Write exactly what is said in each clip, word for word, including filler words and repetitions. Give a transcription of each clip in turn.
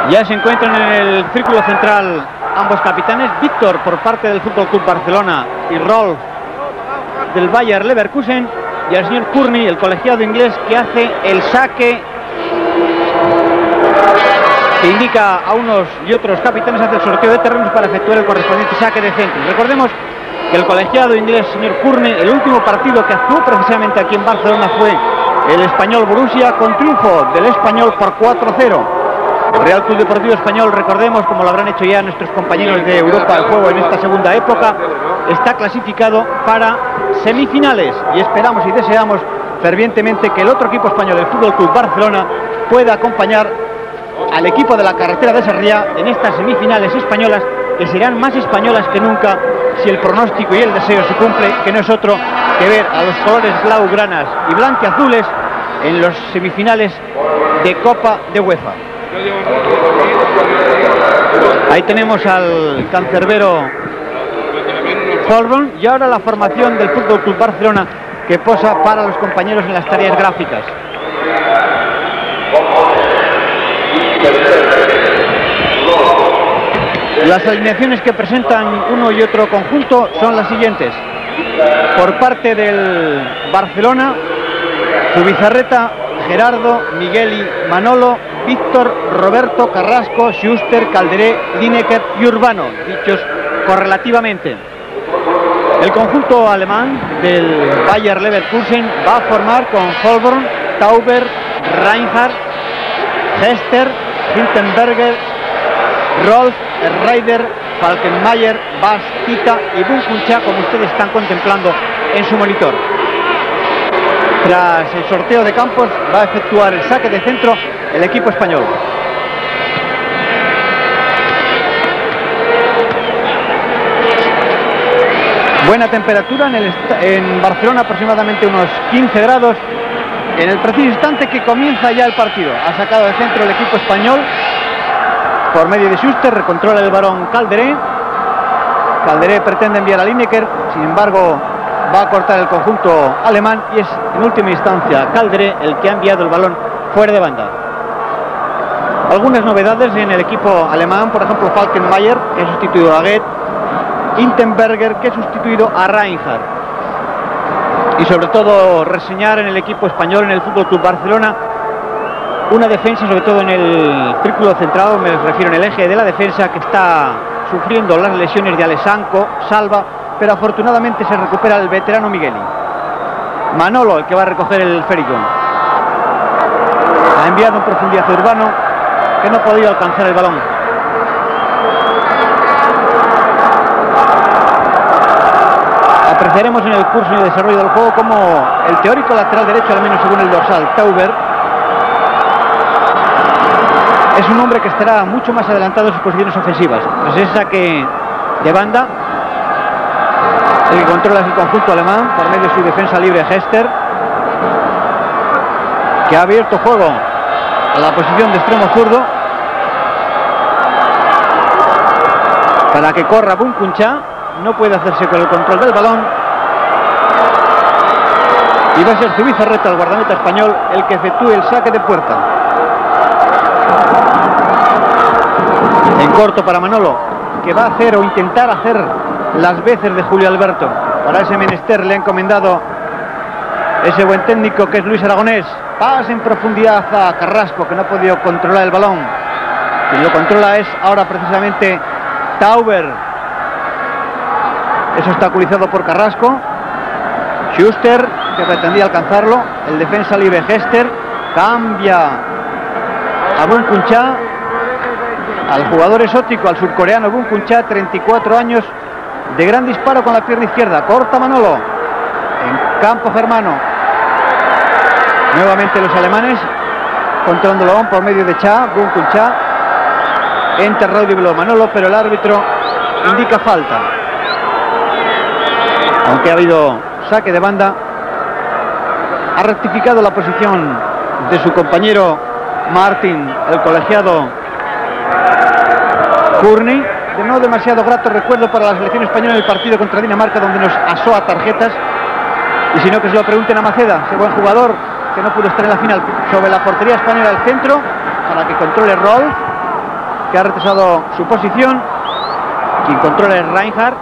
Ya se encuentran en el círculo central ambos capitanes, Víctor por parte del Fútbol Club Barcelona y Rolf del Bayer Leverkusen, y el señor Courtney, el colegiado inglés, que hace el saque, que indica a unos y otros capitanes, hace el sorteo de terrenos para efectuar el correspondiente saque de centro. Recordemos que el colegiado inglés, señor Courtney, el último partido que actuó precisamente aquí en Barcelona fue el Español Borussia, con triunfo del Español por cuatro cero. El Real Club Deportivo Español, recordemos, como lo habrán hecho ya nuestros compañeros de Europa del Juego en esta segunda época, está clasificado para semifinales, y esperamos y deseamos fervientemente que el otro equipo español, el Fútbol Club Barcelona, pueda acompañar al equipo de la carretera de Sarriá en estas semifinales españolas, que serán más españolas que nunca si el pronóstico y el deseo se cumple, que no es otro que ver a los colores blaugranas y blanquiazules en los semifinales de Copa de UEFA. Ahí tenemos al cancerbero Holborn, y ahora la formación del Fútbol Club Barcelona, que posa para los compañeros en las tareas gráficas. Las alineaciones que presentan uno y otro conjunto son las siguientes. Por parte del Barcelona, Zubizarreta, Gerardo, Migueli, Manolo, Víctor, Roberto, Carrasco, Schuster, Calderé, Lineker y Urbano, dichos correlativamente. El conjunto alemán del Bayer Leverkusen va a formar con Holborn, Tauber, Reinhardt, Hester, Hintenberger, Rolf, Reider, Falkenmayer, Bas, Tita y Bunkuncha, como ustedes están contemplando en su monitor. Tras el sorteo de campos va a efectuar el saque de centro el equipo español. Buena temperatura en, el en Barcelona, aproximadamente unos quince grados. En el preciso instante que comienza ya el partido, ha sacado de centro el equipo español por medio de Schuster, recontrola el balón Calderé. Calderé pretende enviar a Lineker, sin embargo va a cortar el conjunto alemán, y es en última instancia Calderé el que ha enviado el balón fuera de banda. Algunas novedades en el equipo alemán, por ejemplo Falkenmayer, que ha sustituido a Goethe, Hintenberger, que ha sustituido a Reinhardt, y sobre todo reseñar en el equipo español, en el Fútbol Club Barcelona, una defensa, sobre todo en el círculo centrado, me refiero en el eje de la defensa, que está sufriendo las lesiones de Alessanco, Salva, pero afortunadamente se recupera el veterano Migueli. Manolo, el que va a recoger el esférico, ha enviado en profundidad a Urbano, que no ha podido alcanzar el balón. Apreciaremos en el curso y desarrollo del juego como el teórico lateral derecho, al menos según el dorsal, Tauber, es un hombre que estará mucho más adelantado en sus posiciones ofensivas. Pues es saque de banda el que controla el conjunto alemán por medio de su defensa libre Hester, que ha abierto juego a la posición de extremo zurdo para que corra Bunkuncha. No puede hacerse con el control del balón, y va a ser Zubizarreta, el guardameta español, el que efectúe el saque de puerta. En corto para Manolo, que va a hacer o intentar hacer las veces de Julio Alberto. Para ese menester le ha encomendado ese buen técnico que es Luis Aragonés. Pasa en profundidad a Carrasco, que no ha podido controlar el balón. Quien lo controla es ahora precisamente Tauber. Es obstaculizado por Carrasco. Schuster, que pretendía alcanzarlo. El defensa libre Hester cambia a Bunkuncha, al jugador exótico, al surcoreano Bunkuncha, treinta y cuatro años, de gran disparo con la pierna izquierda. Corta Manolo en campo germano. Nuevamente los alemanes controlando el balón por medio de Cha, Bunkuncha, interraudible Manolo, pero el árbitro indica falta. Aunque ha habido saque de banda, ha rectificado la posición de su compañero Martin, el colegiado Courtney. De no demasiado grato recuerdo para la selección española en el partido contra Dinamarca, donde nos asó a tarjetas, y si no, que se lo pregunten a Maceda, ese buen jugador que no pudo estar en la final. Sobre la portería española al centro, para que controle Rolf, que ha retrasado su posición. Quien controla es Reinhardt.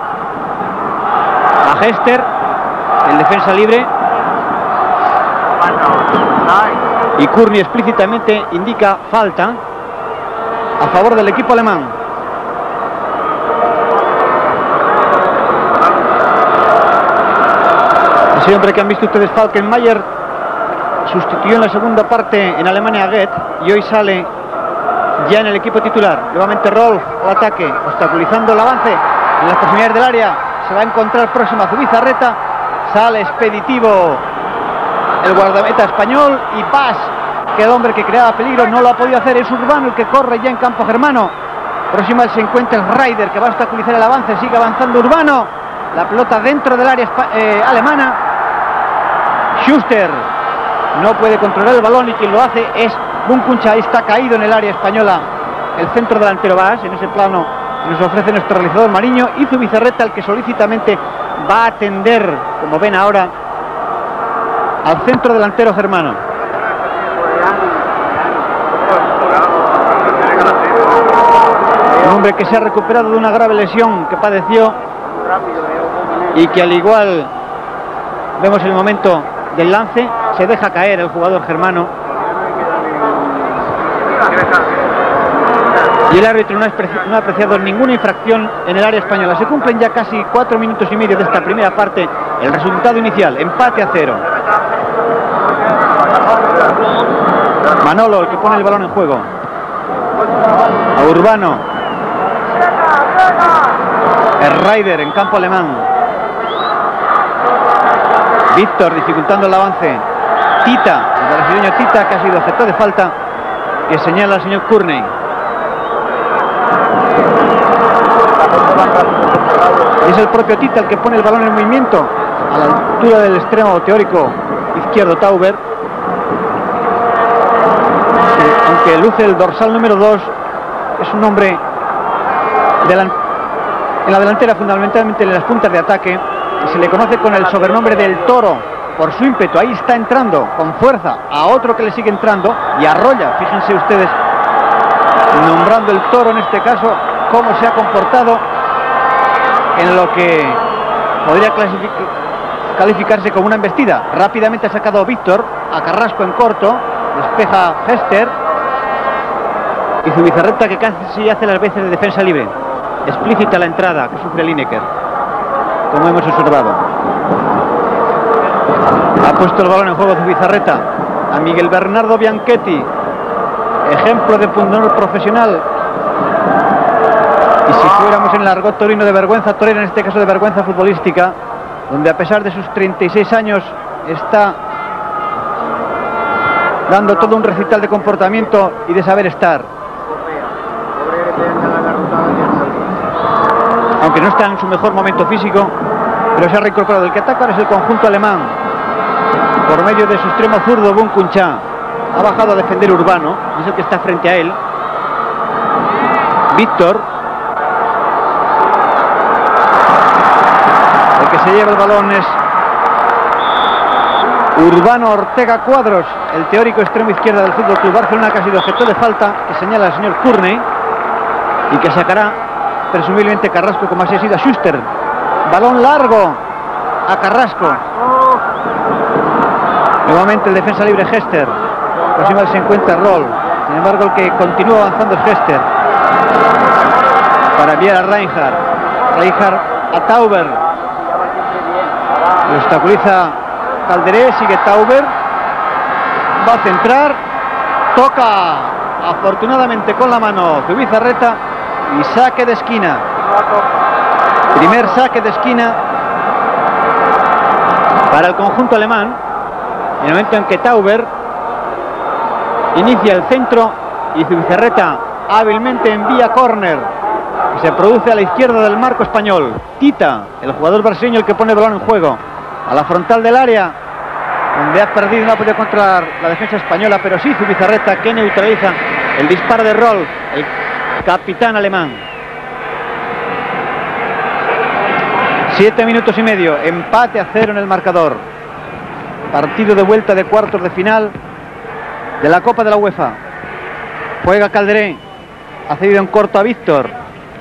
A Hester, el defensa libre. Y Courtney explícitamente indica falta a favor del equipo alemán. Ese hombre que han visto ustedes, Falkenmayer, sustituyó en la segunda parte en Alemania a Goethe y hoy sale ya en el equipo titular. Nuevamente Rolf al ataque, obstaculizando el avance en las proximidades del área. Se va a encontrar próximo a Zubizarreta. Sale expeditivo el guardameta español y Bas, que el hombre que creaba peligro no lo ha podido hacer. Es Urbano el que corre ya en campo germano. Próximo se encuentra el Ryder, que va a obstaculizar el avance. Sigue avanzando Urbano. La pelota dentro del área eh, alemana. Schuster no puede controlar el balón y quien lo hace es Bunkuncha. Está caído en el área española el centro delantero Bas, en ese plano que nos ofrece nuestro realizador Mariño, y Zubizarreta, el que solícitamente va a atender, como ven ahora, al centro delantero germano. Un hombre que se ha recuperado de una grave lesión que padeció y que, al igual vemos el momento del lance, se deja caer el jugador germano y el árbitro no ha, no ha apreciado ninguna infracción en el área española. Se cumplen ya casi cuatro minutos y medio de esta primera parte. El resultado inicial, empate a cero. Manolo, el que pone el balón en juego. A Urbano. El Ryder en campo alemán. Víctor dificultando el avance. Tita, el brasileño Tita, que ha sido objeto de falta, que señala al señor Courtney. Es el propio Tita el que pone el balón en movimiento a la altura del extremo teórico izquierdo Tauber. Aunque luce el dorsal número dos, es un hombre en la delantera, fundamentalmente en las puntas de ataque, y se le conoce con el sobrenombre del Toro por su ímpetu. Ahí está entrando con fuerza a otro que le sigue entrando y arrolla. Fíjense ustedes, nombrando el Toro en este caso, cómo se ha comportado en lo que podría calificarse como una embestida. Rápidamente ha sacado Víctor a Carrasco en corto, despeja Hester y Zubizarreta, que casi hace las veces de defensa libre. Explícita la entrada que sufre Lineker, como hemos observado. Ha puesto el balón en juego Zubizarreta a Miguel Bernardo Bianchetti, ejemplo de pundonor profesional. Y si fuéramos en el argot torino, de vergüenza torera, en este caso de vergüenza futbolística, donde a pesar de sus treinta y seis años está dando todo un recital de comportamiento y de saber estar. Aunque no está en su mejor momento físico, pero se ha reincorporado. El que ataca ahora es el conjunto alemán, por medio de su extremo zurdo Bunkuncha. Ha bajado a defender Urbano, es el que está frente a él. Víctor, el que se lleva el balón es Urbano Ortega Cuadros, el teórico extremo izquierda del Fútbol Club Barcelona, que ha sido objeto de falta, que señala el señor Courtney, y que sacará presumiblemente Carrasco, como así ha sido a Schuster. Balón largo a Carrasco. Nuevamente el defensa libre Hester. Próximo se encuentra Roll. Sin embargo, el que continúa avanzando es Hester, para enviar a Reinhardt. Reinhardt a Tauber. Lo obstaculiza Calderé, sigue Tauber. Va a centrar. Toca afortunadamente con la mano Zubizarreta. Y saque de esquina. Primer saque de esquina para el conjunto alemán. En el momento en que Tauber inicia el centro y Zubizarreta hábilmente envía córner, que se produce a la izquierda del marco español. Tita, el jugador brasileño, el que pone el balón en juego a la frontal del área, donde ha perdido, no ha podido controlar la defensa española, pero sí Zubizarreta, que neutraliza el disparo de Rolf, el capitán alemán. Siete minutos y medio, empate a cero en el marcador. Partido de vuelta de cuartos de final de la Copa de la UEFA. Juega Calderé, ha cedido en corto a Víctor.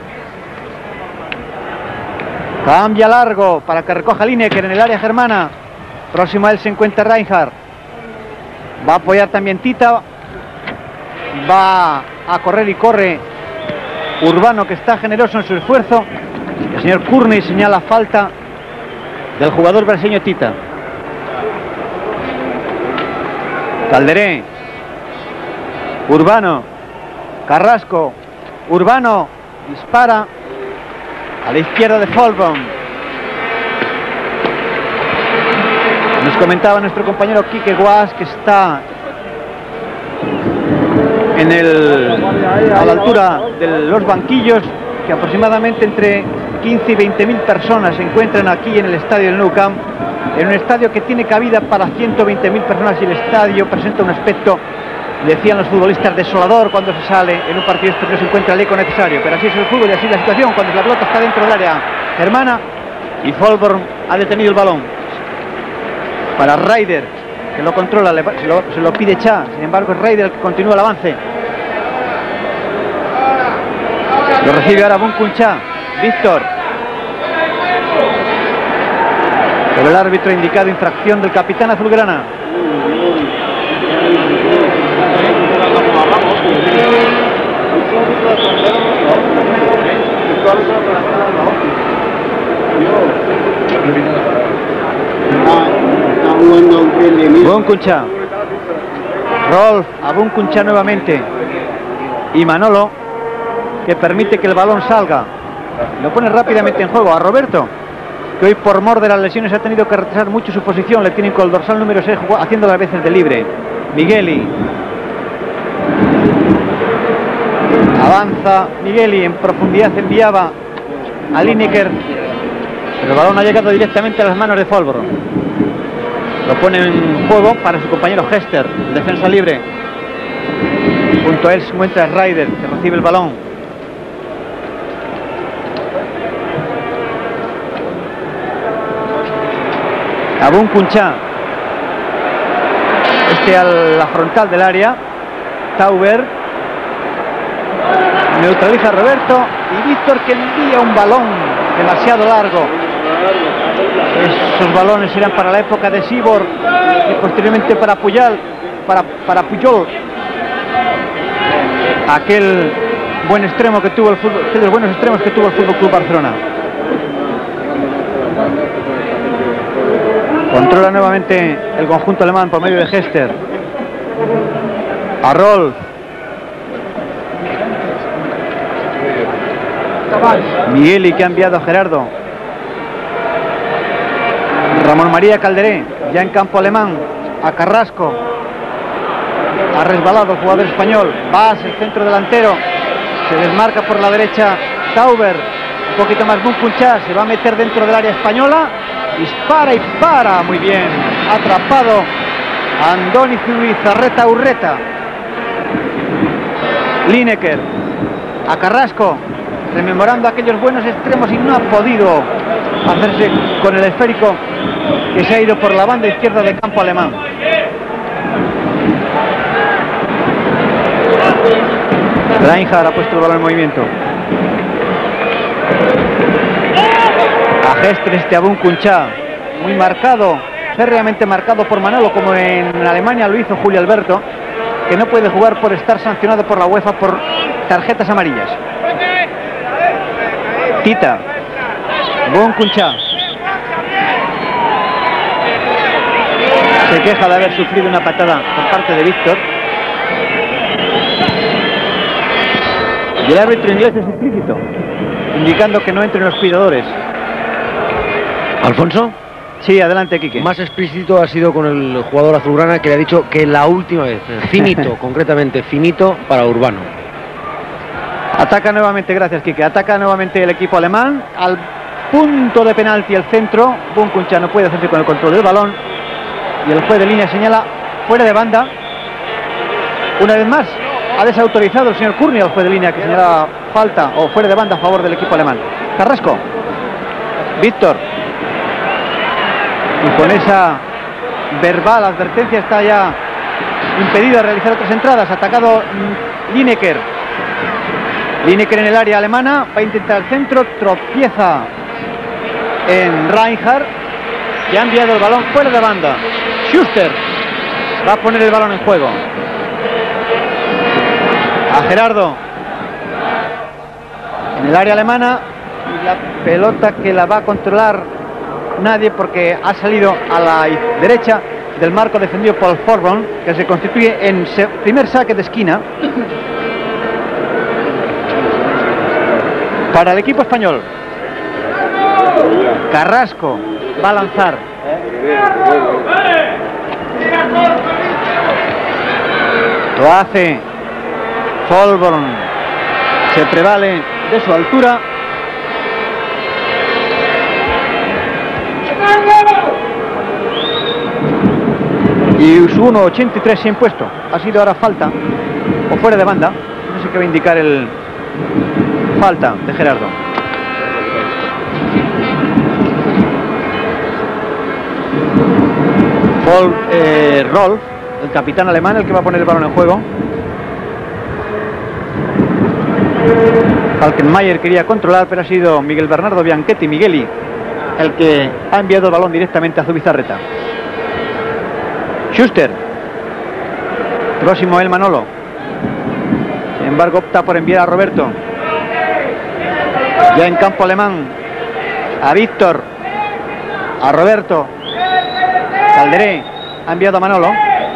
Cambia largo para que recoja Lineker en el área germana. Próximo a él se encuentra Reinhardt. Va a apoyar también Tita. Va a correr y corre Urbano, que está generoso en su esfuerzo. El señor Courtney señala falta del jugador brasileño Tita. Calderé. Urbano. Carrasco. Urbano dispara a la izquierda de Folborn. Nos comentaba nuestro compañero Quique Guas que está en el, a la altura de los banquillos, que aproximadamente entre quince y veinte mil personas se encuentran aquí en el estadio del Nou Camp, en un estadio que tiene cabida para ciento veinte mil personas, y el estadio presenta un aspecto, decían los futbolistas, desolador cuando se sale en un partido esto, que no se encuentra el eco necesario. Pero así es el fútbol y así es la situación cuando la pelota está dentro del área germana y Folborn ha detenido el balón para Ryder, que lo controla, le, se, lo, se lo pide Cha. Sin embargo es Ryder el que continúa el avance. Lo recibe ahora Bunkun Cha. Víctor, pero el árbitro ha indicado infracción del capitán azulgrana. Bunkun Cha. Rolf a Bunkun Cha nuevamente. Y Manolo, que permite que el balón salga. Lo pone rápidamente en juego a Roberto, que hoy por mor de las lesiones ha tenido que retrasar mucho su posición. Le tienen con el dorsal número seis haciendo las veces de libre. Migueli. Avanza Migueli, en profundidad enviaba a Lineker, pero el balón ha llegado directamente a las manos de Folborn. Lo pone en juego para su compañero Hester, defensa libre. Junto a él se encuentra Ryder, que recibe el balón. A Bunkun Cha. Este a la frontal del área. Tauber neutraliza a Roberto y Víctor, que envía un balón demasiado largo. Esos balones eran para la época de Sibor y posteriormente para Puyol, para, para Puyol, aquel buen extremo que tuvo el fútbol, aquellos buenos extremos que tuvo el Fútbol Club Barcelona. Controla nuevamente el conjunto alemán por medio de Hester. A Rolf. Migueli, que ha enviado a Gerardo. Ramón María Calderé, ya en campo alemán. A Carrasco. Ha resbalado el jugador español. Vas, el centro delantero. Se desmarca por la derecha Tauber. Un poquito más Bunkun Cha. Se va a meter dentro del área española. Dispara y para. Muy bien. Atrapado Andoni Zubizarreta Urreta. Lineker. A Carrasco. Rememorando aquellos buenos extremos y no ha podido hacerse con el esférico, que se ha ido por la banda izquierda del campo alemán. Reinhardt ha puesto el balón en movimiento. A Hester, este a Bunkun Cha, muy marcado, férreamente marcado por Manolo, como en Alemania lo hizo Julio Alberto, que no puede jugar por estar sancionado por la UEFA por tarjetas amarillas. Tita. Bunkun Cha. Se queja de haber sufrido una patada por parte de Víctor. Y el árbitro inglés es explícito, indicando que no entren los cuidadores. ¿Alfonso? Sí, adelante, Quique. Más explícito ha sido con el jugador azulgrana, que le ha dicho que la última vez, finito, concretamente finito para Urbano. Ataca nuevamente, gracias Quique, ataca nuevamente el equipo alemán al punto de penalti, el centro. Bunkun Cha no puede hacerse con el control del balón y el juez de línea señala fuera de banda. Una vez más ha desautorizado el señor Courtney al juez de línea, que señala falta o fuera de banda a favor del equipo alemán. Carrasco. Víctor. Y con esa verbal advertencia está ya impedido a realizar otras entradas. Atacado Lineker. Lineker en el área alemana, va a intentar el centro, tropieza en Reinhardt, que ha enviado el balón fuera de banda. Schuster va a poner el balón en juego. A Gerardo en el área alemana, y la pelota que la va a controlar nadie porque ha salido a la derecha del marco defendido por Forborn, que se constituye en primer saque de esquina para el equipo español. Carrasco va a lanzar. Lo hace Forborn, se prevale de su altura. Y su uno ochenta y tres se ha impuesto. Ha sido ahora falta o fuera de banda. No sé qué va a indicar el falta de Gerardo. Paul, eh, Rolf, el capitán alemán, el que va a poner el balón en juego. Falkenmayer quería controlar, pero ha sido Miguel Bernardo Bianchetti Migueli el que ha enviado el balón directamente a Zubizarreta. Schuster, próximo el Manolo. Sin embargo, opta por enviar a Roberto. Ya en campo alemán, a Víctor, a Roberto. Calderé ha enviado a Manolo.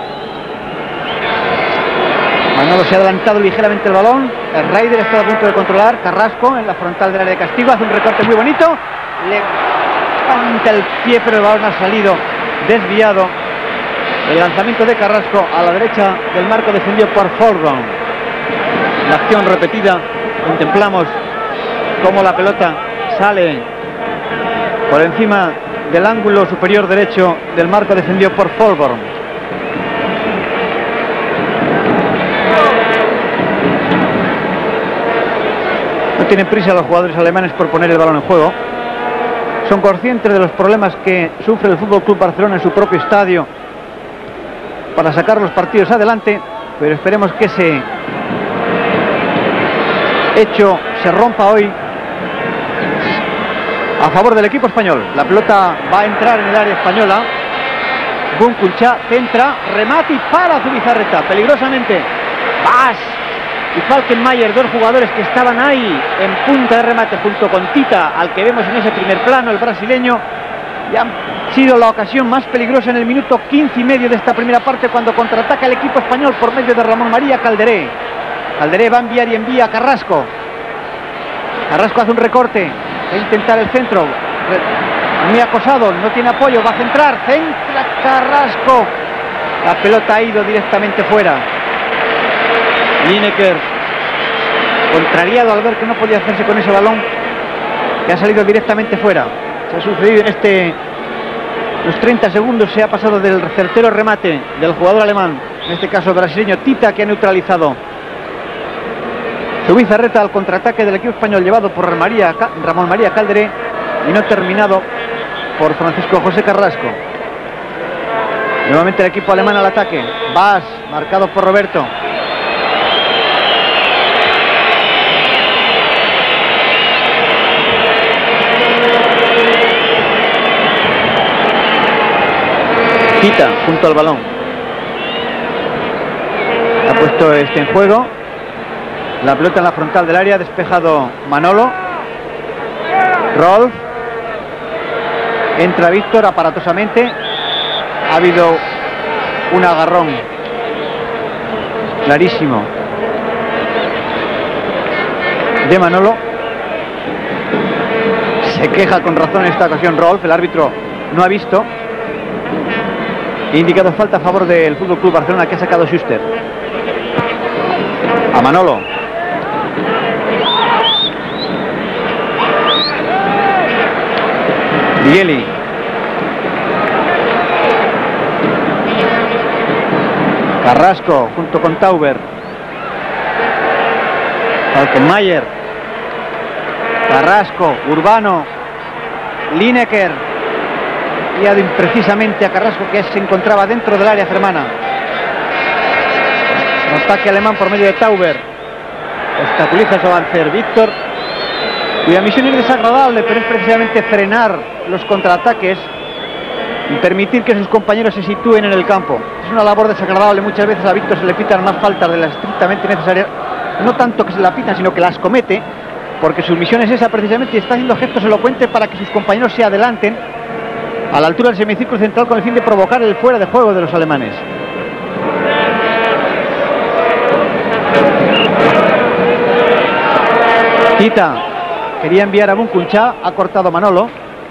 Manolo se ha adelantado ligeramente el balón. El Raider está a punto de controlar. Carrasco en la frontal del área de castigo, hace un recorte muy bonito. Le levanta el pie, pero el balón ha salido desviado. El lanzamiento de Carrasco a la derecha del marco defendido por Forborn. La acción repetida. Contemplamos cómo la pelota sale por encima del ángulo superior derecho del marco defendido por Forborn. No tienen prisa los jugadores alemanes por poner el balón en juego. Son conscientes de los problemas que sufre el F C Barcelona en su propio estadio para sacar los partidos adelante, pero esperemos que ese hecho se rompa hoy a favor del equipo español. La pelota va a entrar en el área española. Bunkuncha centra, remate y para Zubizarreta peligrosamente. Bas y Falkenmayer, dos jugadores que estaban ahí en punta de remate junto con Tita, al que vemos en ese primer plano, el brasileño. Y han sido la ocasión más peligrosa en el minuto quince y medio de esta primera parte, cuando contraataca el equipo español por medio de Ramón María Calderé. Calderé va a enviar y envía a Carrasco. Carrasco hace un recorte, va a intentar el centro, muy acosado, no tiene apoyo, va a centrar, centra Carrasco. La pelota ha ido directamente fuera. Lineker, contrariado al ver que no podía hacerse con ese balón, que ha salido directamente fuera. Se ha sucedido en este los treinta segundos, se ha pasado del certero remate del jugador alemán, en este caso brasileño Tita, que ha neutralizado. Zubizarreta al contraataque del equipo español, llevado por María, Ramón María Calderé, y no terminado por Francisco José Carrasco. Nuevamente el equipo alemán al ataque. Bas, marcado por Roberto. Tita junto al balón. Ha puesto este en juego. La pelota en la frontal del área, despejado Manolo. Rolf. Entra Víctor aparatosamente. Ha habido un agarrón clarísimo de Manolo. Se queja con razón en esta ocasión Rolf. El árbitro no ha visto. Indicado falta a favor del F C Barcelona, que ha sacado Schuster. A Manolo. Migueli. Carrasco junto con Tauber. Falkenmayer. Carrasco, Urbano. Lineker. Y ha imprecisamente a Carrasco, que se encontraba dentro del área germana. Ataque alemán por medio de Tauber. Obstaculiza su avance Víctor, cuya misión es desagradable, pero es precisamente frenar los contraataques y permitir que sus compañeros se sitúen en el campo. Es una labor desagradable. Muchas veces a Víctor se le pitan más faltas de las estrictamente necesarias, no tanto que se la pitan, sino que las comete, porque su misión es esa precisamente, y está haciendo gestos elocuentes para que sus compañeros se adelanten a la altura del semicírculo central con el fin de provocar el fuera de juego de los alemanes. Tita quería enviar a Bunkuncha, ha cortado Manolo.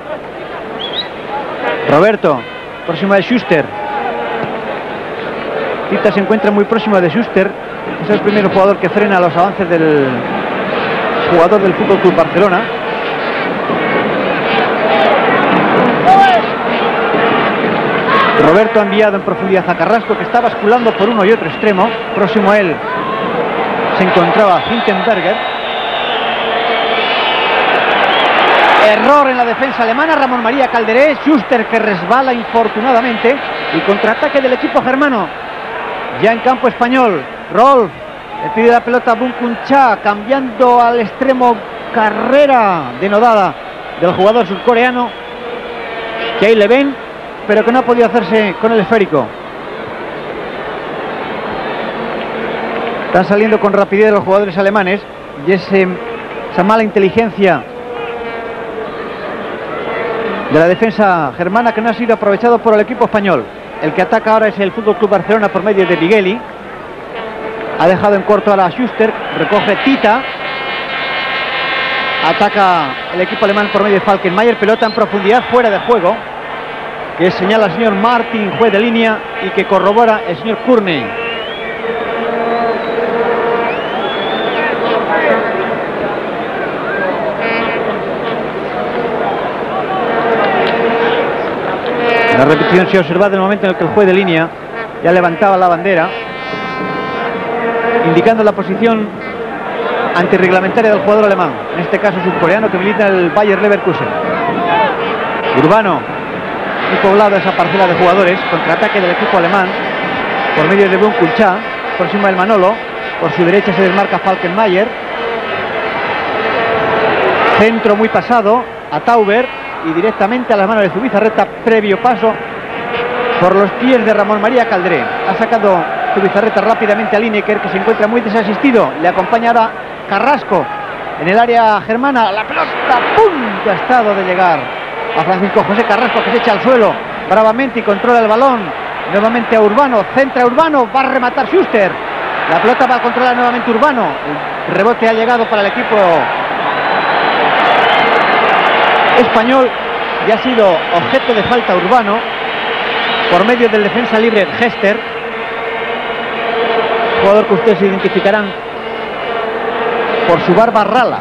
Roberto, próximo de Schuster. Tita se encuentra muy próximo de Schuster. Es el primer jugador que frena los avances del jugador del F C Barcelona. Roberto ha enviado en profundidad a Carrasco, que está basculando por uno y otro extremo. Próximo a él se encontraba Hintenberger. Error en la defensa alemana, Ramón María Calderé. Schuster, que resbala infortunadamente, y contraataque del equipo germano. Ya en campo español, Rolf le pide la pelota a Bunkuncha, cambiando al extremo. Carrera denodada del jugador surcoreano, que ahí le ven, pero que no ha podido hacerse con el esférico. Están saliendo con rapidez los jugadores alemanes, y ese, esa mala inteligencia de la defensa germana, que no ha sido aprovechado por el equipo español. El que ataca ahora es el F C Barcelona por medio de Migueli. Ha dejado en corto a Schuster, recoge Tita. Ataca el equipo alemán por medio de Falkenmayer. Pelota en profundidad, fuera de juego, que señala el señor Martin, juez de línea, y que corrobora el señor Courtney. La repetición se observa del momento en el que el juez de línea ya levantaba la bandera, indicando la posición antirreglamentaria del jugador alemán, en este caso surcoreano, que milita en el Bayer Leverkusen. Urbano, muy poblado esa parcela de jugadores. Contraataque del equipo alemán por medio de Bunkuncha, próximo del Manolo. Por su derecha se desmarca Falkenmayer. Centro muy pasado a Tauber, y directamente a las manos de Zubizarreta, previo paso por los pies de Ramón María Calderé. Ha sacado Zubizarreta rápidamente a Lineker, que se encuentra muy desasistido. Le acompaña ahora Carrasco en el área germana. La pelota a punto ha estado de llegar a Francisco José Carrasco, que se echa al suelo bravamente y controla el balón. Nuevamente a Urbano, centra Urbano, va a rematar Schuster. La pelota va a controlar nuevamente Urbano. El rebote ha llegado para el equipo español, y ha sido objeto de falta Urbano por medio del defensa libre Hester, jugador que ustedes identificarán por su barba rala.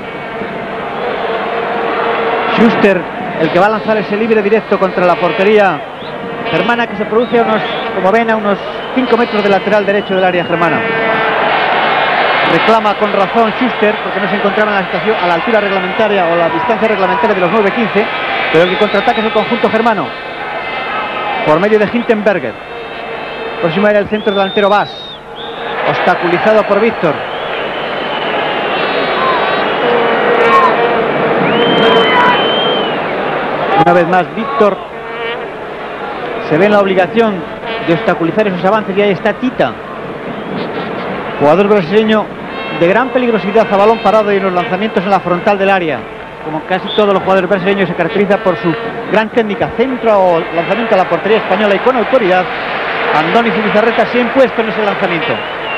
Schuster, el que va a lanzar ese libre directo contra la portería germana, que se produce a unos, como ven, a unos cinco metros del lateral derecho del área germana. Reclama con razón Schuster, porque no se encontraba en la situación a la altura reglamentaria o la distancia reglamentaria de los nueve quince, pero el que contraataca es el conjunto germano por medio de Hintenberger. Próximo era el centro delantero Bass, obstaculizado por Víctor. Una vez más Víctor se ve en la obligación de obstaculizar esos avances, y ahí está Tita, jugador brasileño de gran peligrosidad a balón parado y en los lanzamientos en la frontal del área. Como casi todos los jugadores brasileños, se caracteriza por su gran técnica, centro o lanzamiento a la portería española, y con autoridad Andoni Zubizarreta se ha impuesto en ese lanzamiento.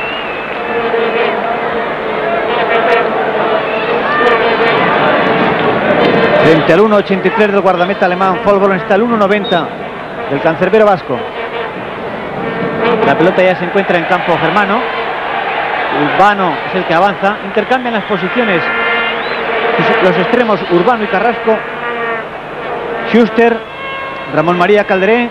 Frente al uno ochenta y tres del guardameta alemán Folborn está el uno noventa del cancerbero vasco. La pelota ya se encuentra en campo germano. Urbano es el que avanza. Intercambian las posiciones los extremos Urbano y Carrasco. Schuster, Ramón María Calderé,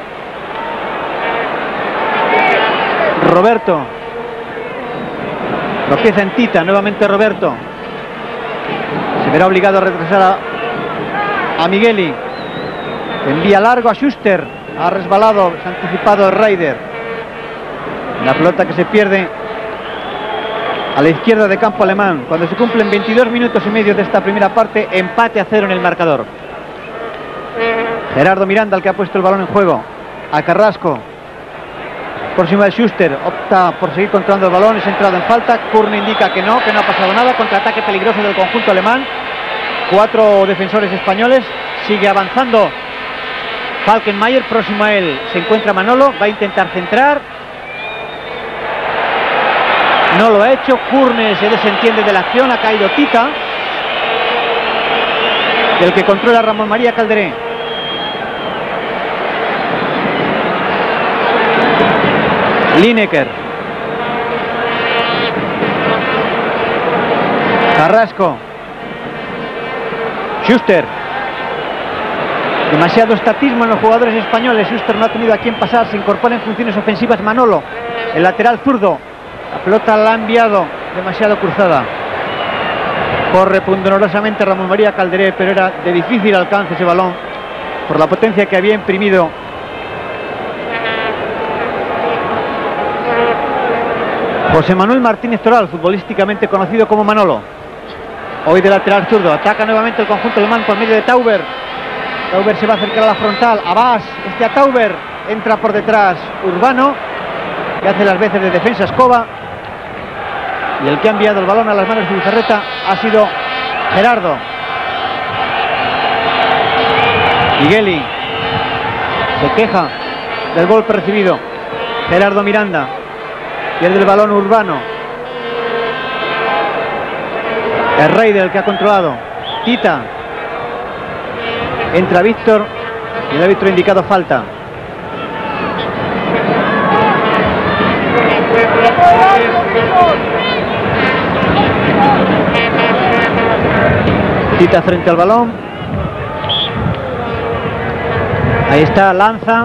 Roberto. Tropieza en Tita, nuevamente Roberto. Se verá obligado a retrasar a, a Migueli. Envía largo a Schuster. Ha resbalado, se ha anticipado Ryder. La pelota que se pierde a la izquierda de campo alemán, cuando se cumplen veintidós minutos y medio de esta primera parte, empate a cero en el marcador. Gerardo Miranda, el que ha puesto el balón en juego, a Carrasco, próximo de Schuster, opta por seguir controlando el balón, es entrado en falta. Curne indica que no, que no ha pasado nada. Contraataque peligroso del conjunto alemán, cuatro defensores españoles, sigue avanzando Falkenmayer, próximo a él se encuentra Manolo, va a intentar centrar, no lo ha hecho. Curne se desentiende de la acción, ha caído Tita, del que controla Ramón María Calderé. Lineker, Carrasco, Schuster. Demasiado estatismo en los jugadores españoles. Schuster no ha tenido a quien pasar, se incorpora en funciones ofensivas Manolo, el lateral zurdo. La pelota la ha enviado demasiado cruzada. Corre pundonorosamente Ramón María Calderé, pero era de difícil alcance ese balón por la potencia que había imprimido José Manuel Martínez Toral, futbolísticamente conocido como Manolo. Hoy de lateral zurdo. Ataca nuevamente el conjunto alemán por medio de Tauber. Tauber se va a acercar a la frontal. Abbas, este a Tauber. Entra por detrás Urbano, que hace las veces de defensa Escoba. Y el que ha enviado el balón a las manos de Bizarreta ha sido Gerardo. Migueli se queja del golpe recibido. Gerardo Miranda. Pierde el balón Urbano. El Raider, el que ha controlado. Tita. Entra Víctor y el árbitro ha indicado falta. Tita frente al balón. Ahí está, lanza.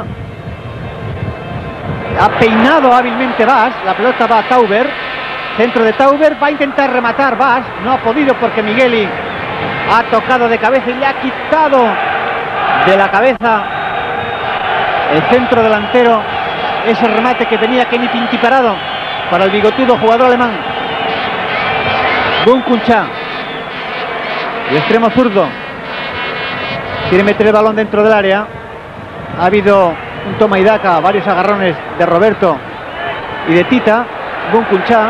Ha peinado hábilmente Bas. La pelota va a Tauber. Centro de Tauber. Va a intentar rematar Bas. No ha podido porque Migueli ha tocado de cabeza y le ha quitado de la cabeza el centro delantero. Ese remate que tenía Kenny Pinti parado para el bigotudo jugador alemán. Bunkuncha, el extremo zurdo, quiere meter el balón dentro del área. Ha habido un toma y daca, varios agarrones de Roberto y de Tita. Bunkuncha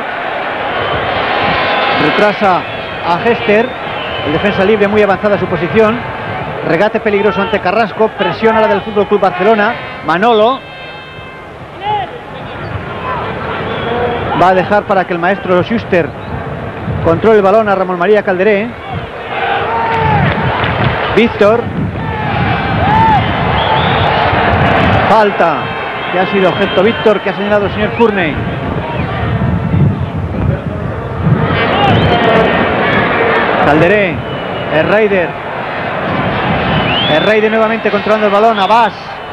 retrasa a Hester, el defensa libre muy avanzada a su posición. Regate peligroso ante Carrasco, presiona la del F C Barcelona. Manolo va a dejar para que el maestro Schuster controle el balón a Ramón María Calderé. Víctor. Falta que ha sido objeto Víctor, que ha señalado el señor Curne. Calderé, el Raider. El Raider nuevamente controlando el balón. Abbas.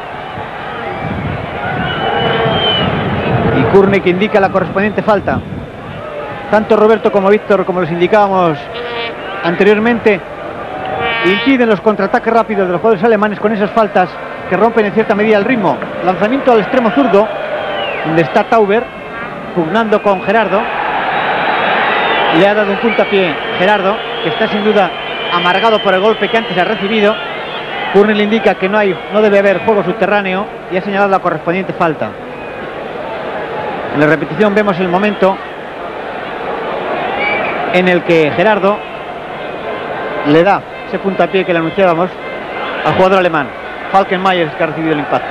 Y Curne que indica la correspondiente falta. Tanto Roberto como Víctor, como les indicábamos anteriormente, impiden los contraataques rápidos de los jugadores alemanes con esas faltas que rompen en cierta medida el ritmo. Lanzamiento al extremo zurdo, donde está Tauber pugnando con Gerardo. Le ha dado un puntapié Gerardo, que está sin duda amargado por el golpe que antes ha recibido. Curne le indica que no hay, no debe haber juego subterráneo y ha señalado la correspondiente falta. En la repetición vemos el momento en el que Gerardo le da ese puntapié que le anunciábamos al jugador alemán. Falkenmayer, que ha recibido el impacto.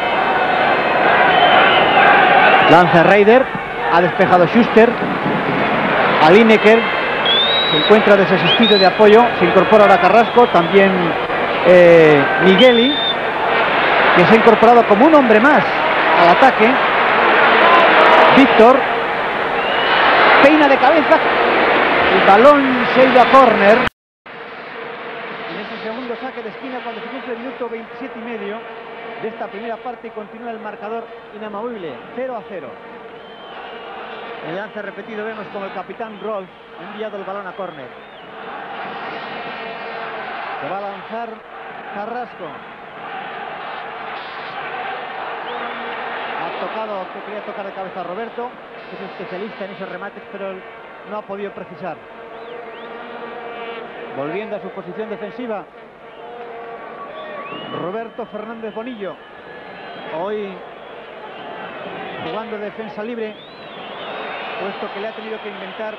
Lanza Raider, ha despejado Schuster. A Lineker, se encuentra desasistido de apoyo, se incorpora ahora Carrasco, también eh, Migueli, que se ha incorporado como un hombre más al ataque. Víctor peina de cabeza, el balón se ha ido a córner. En ese segundo saque de esquina, cuando se cumple el minuto veintisiete y medio de esta primera parte, y continúa el marcador inamovible, cero a cero. En el lance repetido vemos como el capitán Rolf ha enviado el balón a córner. Se va a lanzar Carrasco. Ha tocado, que quería tocar de cabeza a Roberto, que es especialista en esos remates, pero el no ha podido precisar. Volviendo a su posición defensiva, Roberto Fernández Bonillo, hoy jugando de defensa libre, puesto que le ha tenido que inventar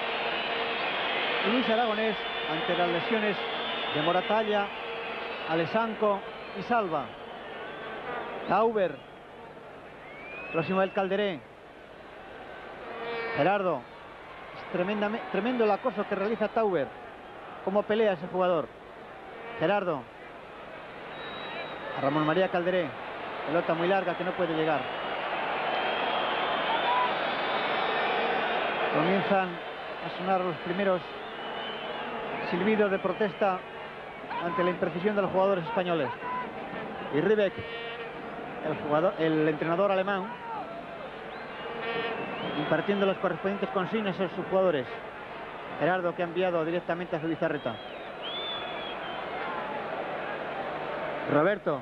Luis Aragonés ante las lesiones de Moratalla, Alessanco y Salva. Tauber, próximo del Calderé. Gerardo, es tremendamente, tremendo el acoso que realiza Tauber. Cómo pelea ese jugador. Gerardo, a Ramón María Calderé, pelota muy larga que no puede llegar. Comienzan a sonar los primeros silbidos de protesta ante la imprecisión de los jugadores españoles. Y Ribbeck, el jugador, el entrenador alemán, impartiendo las correspondientes consignas a sus jugadores. Gerardo, que ha enviado directamente a su Zubizarreta. Roberto.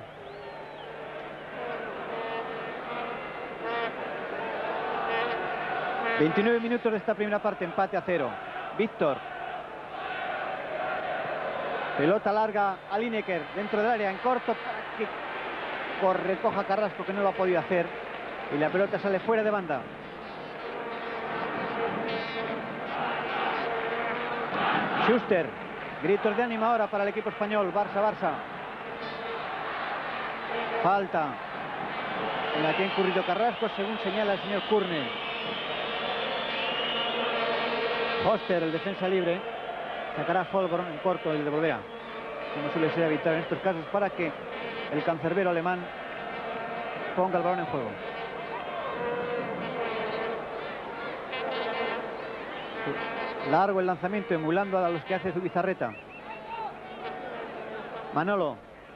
veintinueve minutos de esta primera parte, empate a cero. Víctor. Pelota larga a Lineker dentro del área en corto para que corre, coja Carrasco, que no lo ha podido hacer. Y la pelota sale fuera de banda. Schuster. Gritos de ánimo ahora para el equipo español. Barça, Barça. Falta en la que ha incurrido Carrasco, según señala el señor Curne. Foster, el defensa libre, sacará Folborn en corto y le devolverá, como suele ser habitual en estos casos, para que el cancerbero alemán ponga el balón en juego. Largo el lanzamiento, emulando a los que hace Zubizarreta. Manolo.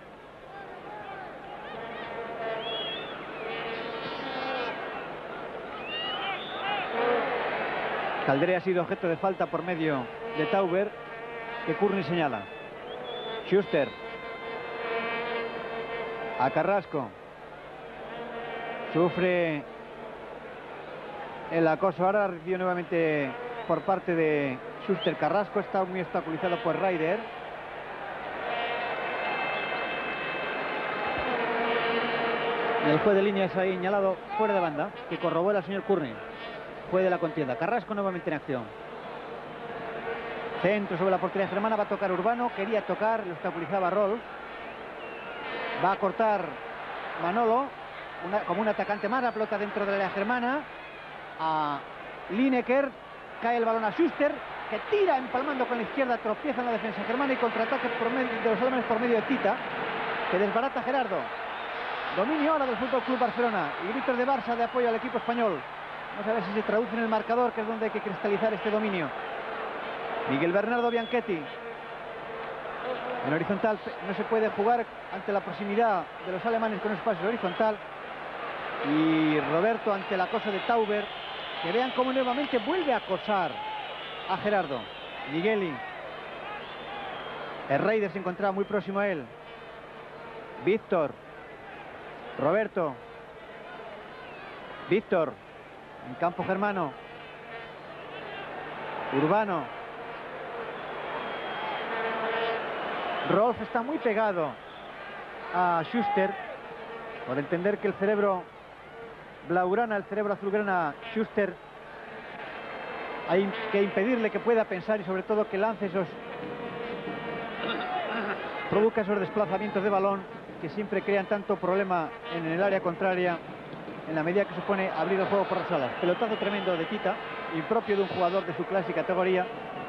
Calderé ha sido objeto de falta por medio de Tauber, que Curni señala. Schuster. A Carrasco. Sufre el acoso. Ahora recibió nuevamente por parte de Schuster. Carrasco está muy obstaculizado por Ryder. El juez de línea es ahí señalado fuera de banda, que corrobora el señor Curni. Juez de la contienda. Carrasco nuevamente en acción. Centro sobre la portería germana. Va a tocar Urbano. Quería tocar, lo obstaculizaba Rolf. Va a cortar Manolo, una, como un atacante más. La pelota dentro de la área germana. A Lineker. Cae el balón a Schuster, que tira empalmando con la izquierda. Tropieza en la defensa germana y contraataque por medio de los alemanes por medio de Tita, que desbarata a Gerardo. Dominio ahora del Fútbol Club Barcelona. Y gritos de Barça de apoyo al equipo español. Vamos a ver si se traduce en el marcador, que es donde hay que cristalizar este dominio. Miguel Bernardo Bianchetti. En horizontal no se puede jugar ante la proximidad de los alemanes con espacio horizontal. Y Roberto ante el acoso de Tauber, que vean cómo nuevamente vuelve a acosar a Gerardo. Migueli. El Raider se encontraba muy próximo a él. Víctor. Roberto. Víctor. En campo germano. Urbano. Rolf está muy pegado a Schuster, por entender que el cerebro blaugrana, el cerebro azulgrana Schuster, hay que impedirle que pueda pensar y sobre todo que lance esos, produzca esos desplazamientos de balón que siempre crean tanto problema en el área contraria, en la medida que supone abrir el juego por las alas. Pelotazo tremendo de Tita, impropio de un jugador de su clase y categoría,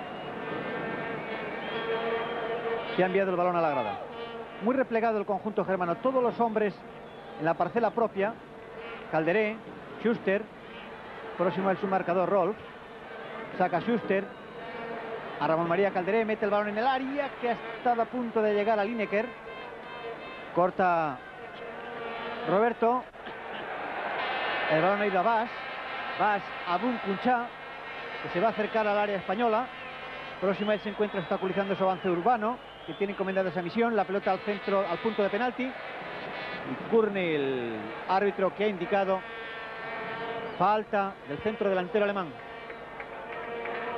que ha enviado el balón a la grada. Muy replegado el conjunto germano, todos los hombres en la parcela propia. Calderé, Schuster, próximo al submarcador Rolf, saca Schuster a Ramón María Calderé, mete el balón en el área, que ha estado a punto de llegar a Lineker. Corta Roberto. El balón ha ido a Bas. Bas a Bun Kuncha, que se va a acercar al área española. Próximo él se encuentra obstaculizando su avance Urbano, que tiene encomendada esa misión. La pelota al centro, al punto de penalti. Y Curne, el árbitro, que ha indicado falta del centro delantero alemán.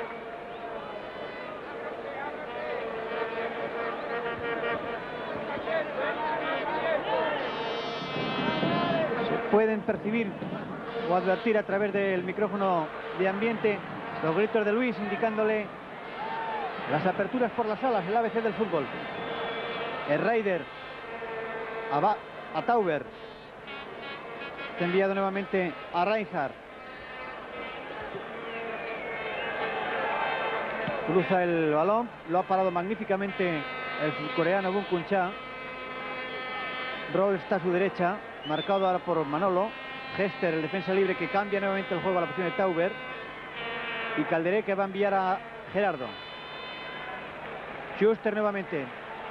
pueden percibir o advertir a través del micrófono de ambiente los gritos de Luis indicándole las aperturas por las alas, el A B C del fútbol. El Raider a, ba a Tauber, está enviado nuevamente a Reinhardt, cruza el balón, lo ha parado magníficamente el surcoreano Bun Kun Cha. Roll está a su derecha, marcado ahora por Manolo. Hester, el defensa libre, que cambia nuevamente el juego a la posición de Tauber, y Calderé, que va a enviar a Gerardo. Schuster nuevamente,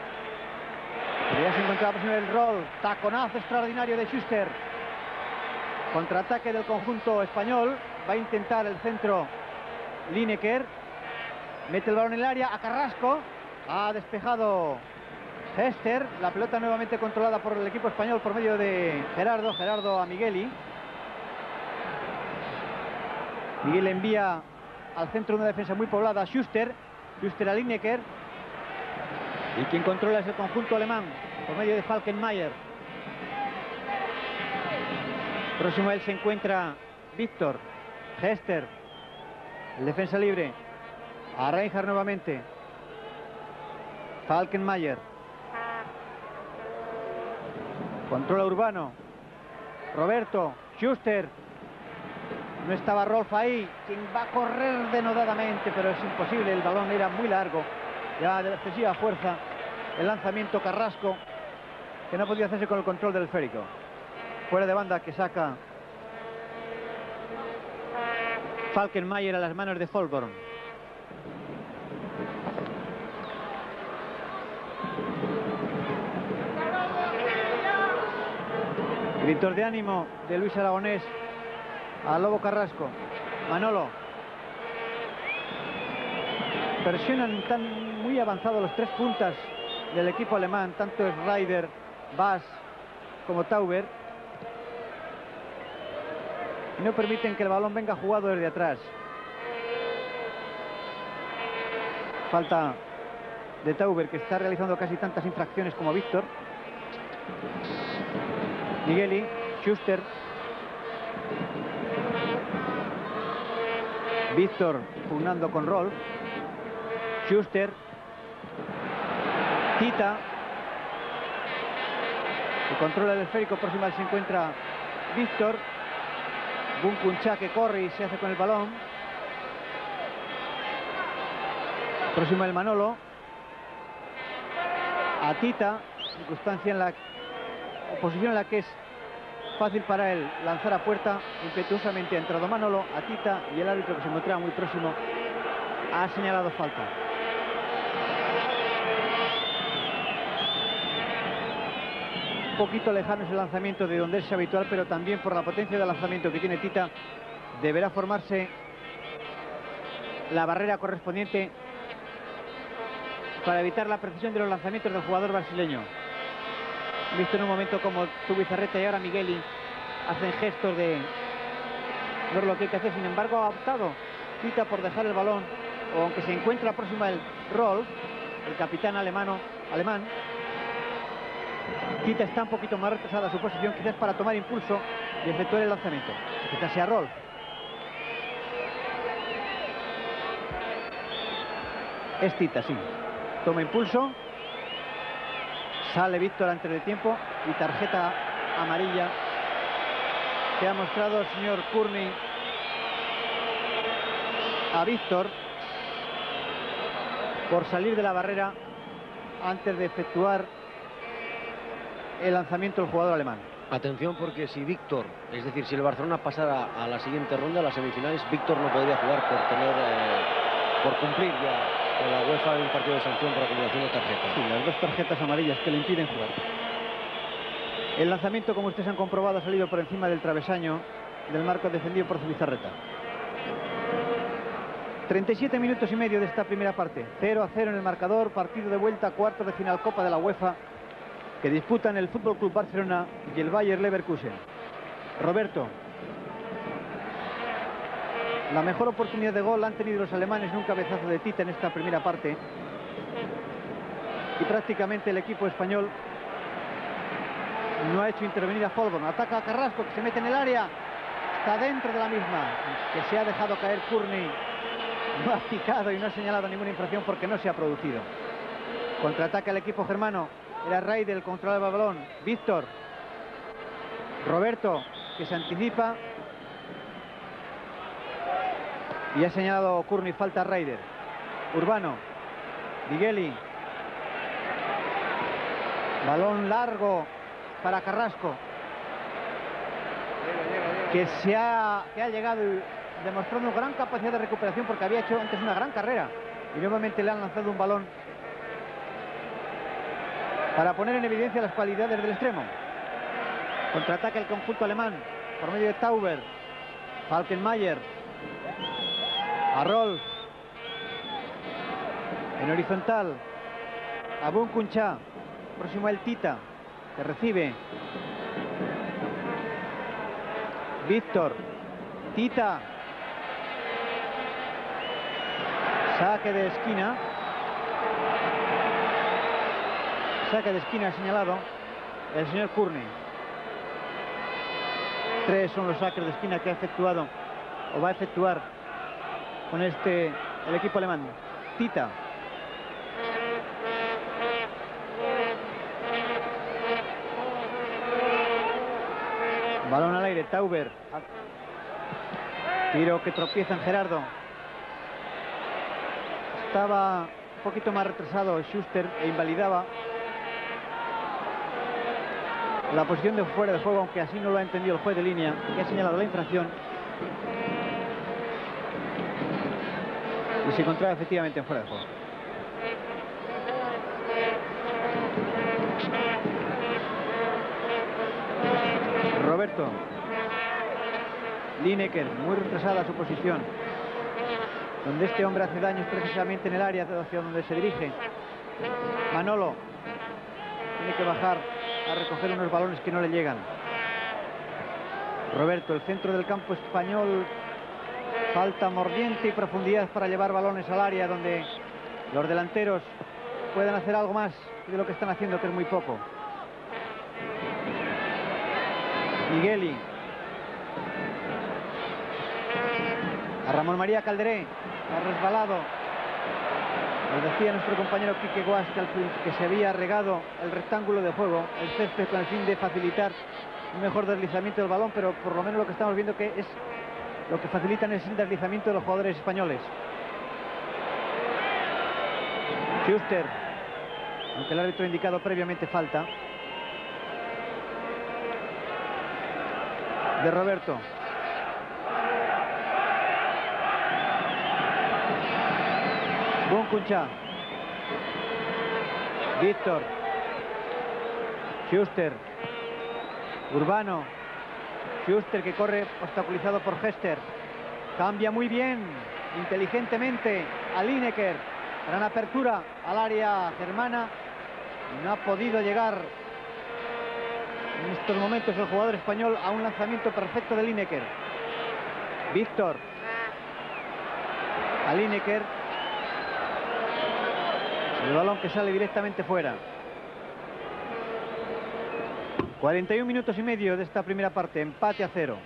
ya se encontraba la posición del Roll, taconazo extraordinario de Schuster, contraataque del conjunto español, va a intentar el centro Lineker, mete el balón en el área a Carrasco, ha despejado Hester, la pelota nuevamente controlada por el equipo español por medio de Gerardo, Gerardo a Migueli. Miguel envía al centro de una defensa muy poblada a Schuster, Schuster a Lineker, y quien controla es el conjunto alemán por medio de Falkenmayer. Próximo a él se encuentra Víctor, Hester, el defensa libre, a Reinhardt nuevamente, Falkenmayer, controla Urbano, Roberto, Schuster, no estaba Rolf ahí, quien va a correr denodadamente, pero es imposible, el balón era muy largo, ya de excesiva fuerza, el lanzamiento Carrasco, que no podía hacerse con el control del esférico. Fuera de banda que saca Falkenmayer a las manos de Folborn. Gritos de ánimo de Luis Aragonés a Lobo Carrasco. Manolo. Presionan tan muy avanzados los tres puntas del equipo alemán, tanto es Raider, Bass como Tauber, y no permiten que el balón venga jugado desde atrás. Falta de Tauber, que está realizando casi tantas infracciones como Víctor. Migueli, Schuster, Víctor pugnando con Rolf, Schuster, Tita, que controla el esférico, próximo al se encuentra Víctor, Bun Kun Cha, que corre y se hace con el balón, próximo el Manolo, a Tita, circunstancia en la posición en la que es fácil para él lanzar a puerta. Impetuosamente ha entrado Manolo, a Tita, y el árbitro, que se encontraba muy próximo, ha señalado falta. Un poquito lejano es el lanzamiento de donde es habitual, pero también por la potencia del lanzamiento que tiene Tita deberá formarse la barrera correspondiente para evitar la precisión de los lanzamientos del jugador brasileño. Visto en un momento como tuvo Izarreta y ahora Migueli hacen gestos de no es lo que hay que hacer. Sin embargo, ha optado Tita por dejar el balón, o aunque se encuentra próxima el Rolf, el capitán alemano, alemán, Tita está un poquito más retrasada a su posición, quizás para tomar impulso y efectuar el lanzamiento. Quizás sea Rolf. Es Tita, sí. Toma impulso. Sale Víctor antes de tiempo y tarjeta amarilla que ha mostrado el señor Courtney a Víctor por salir de la barrera antes de efectuar el lanzamiento del jugador alemán. Atención, porque si Víctor, es decir, si el Barcelona pasara a la siguiente ronda, a las semifinales, Víctor no podría jugar por tener, eh, por cumplir ya con la UEFA en un partido de sanción por acumulación de tarjetas. Sí, las dos tarjetas amarillas que le impiden jugar. El lanzamiento, como ustedes han comprobado, ha salido por encima del travesaño del marco defendido por Zubizarreta. treinta y siete minutos y medio de esta primera parte. cero a cero en el marcador. Partido de vuelta, cuartos de final Copa de la UEFA, que disputan el F C Barcelona y el Bayer Leverkusen. Roberto. La mejor oportunidad de gol la han tenido los alemanes en un cabezazo de Tita en esta primera parte. Y prácticamente el equipo español no ha hecho intervenir a Folborn. Ataca a Carrasco, que se mete en el área. Está dentro de la misma, que se ha dejado caer Courtney. No ha picado y no ha señalado ninguna infracción porque no se ha producido. Contraataca el equipo germano. Era Raider el control del balón. Víctor. Roberto, que se anticipa. Y ha señalado Courtney falta a Raider. Urbano. Migueli. Balón largo para Carrasco. Que, se ha, que ha llegado y demostrando gran capacidad de recuperación porque había hecho antes una gran carrera. Y nuevamente le han lanzado un balón para poner en evidencia las cualidades del extremo. Contraataca el conjunto alemán por medio de Tauber. Falkenmayer. A Rolf. En horizontal. A Bunkuncha. Próximo el Tita, que recibe. Víctor. Tita. Saque de esquina. Saque de esquina señalado el señor Courtney. Tres son los saques de esquina que ha efectuado o va a efectuar con este el equipo alemán. Tita. Balón al aire, Tauber. Tiro que tropieza en Gerardo. Estaba un poquito más retrasado Schuster e invalidaba la posición de fuera de juego, aunque así no lo ha entendido el juez de línea, que ha señalado la infracción. Y se encontraba efectivamente en fuera de juego. Roberto. Lineker, muy retrasada su posición. Donde este hombre hace daño es precisamente en el área hacia donde se dirige. Manolo. Tiene que bajar a recoger unos balones que no le llegan. Roberto, el centro del campo español. Falta mordiente y profundidad para llevar balones al área donde los delanteros pueden hacer algo más de lo que están haciendo, que es muy poco. Migueli. A Ramón María Calderé. Ha resbalado. Nos decía nuestro compañero Quique Guas que, al, que se había regado el rectángulo de juego, el césped, con el fin de facilitar un mejor deslizamiento del balón, pero por lo menos lo que estamos viendo que es lo que facilitan es el deslizamiento de los jugadores españoles. Schuster, aunque el árbitro ha indicado previamente falta de Roberto. Bunkuncha. Víctor. Schuster. Urbano. Schuster, que corre obstaculizado por Hester. Cambia muy bien, inteligentemente, a Lineker. Gran apertura al área germana. No ha podido llegar en estos momentos el jugador español a un lanzamiento perfecto de Lineker. Víctor. A Lineker. El balón que sale directamente fuera. cuarenta y un minutos y medio de esta primera parte, empate a cero.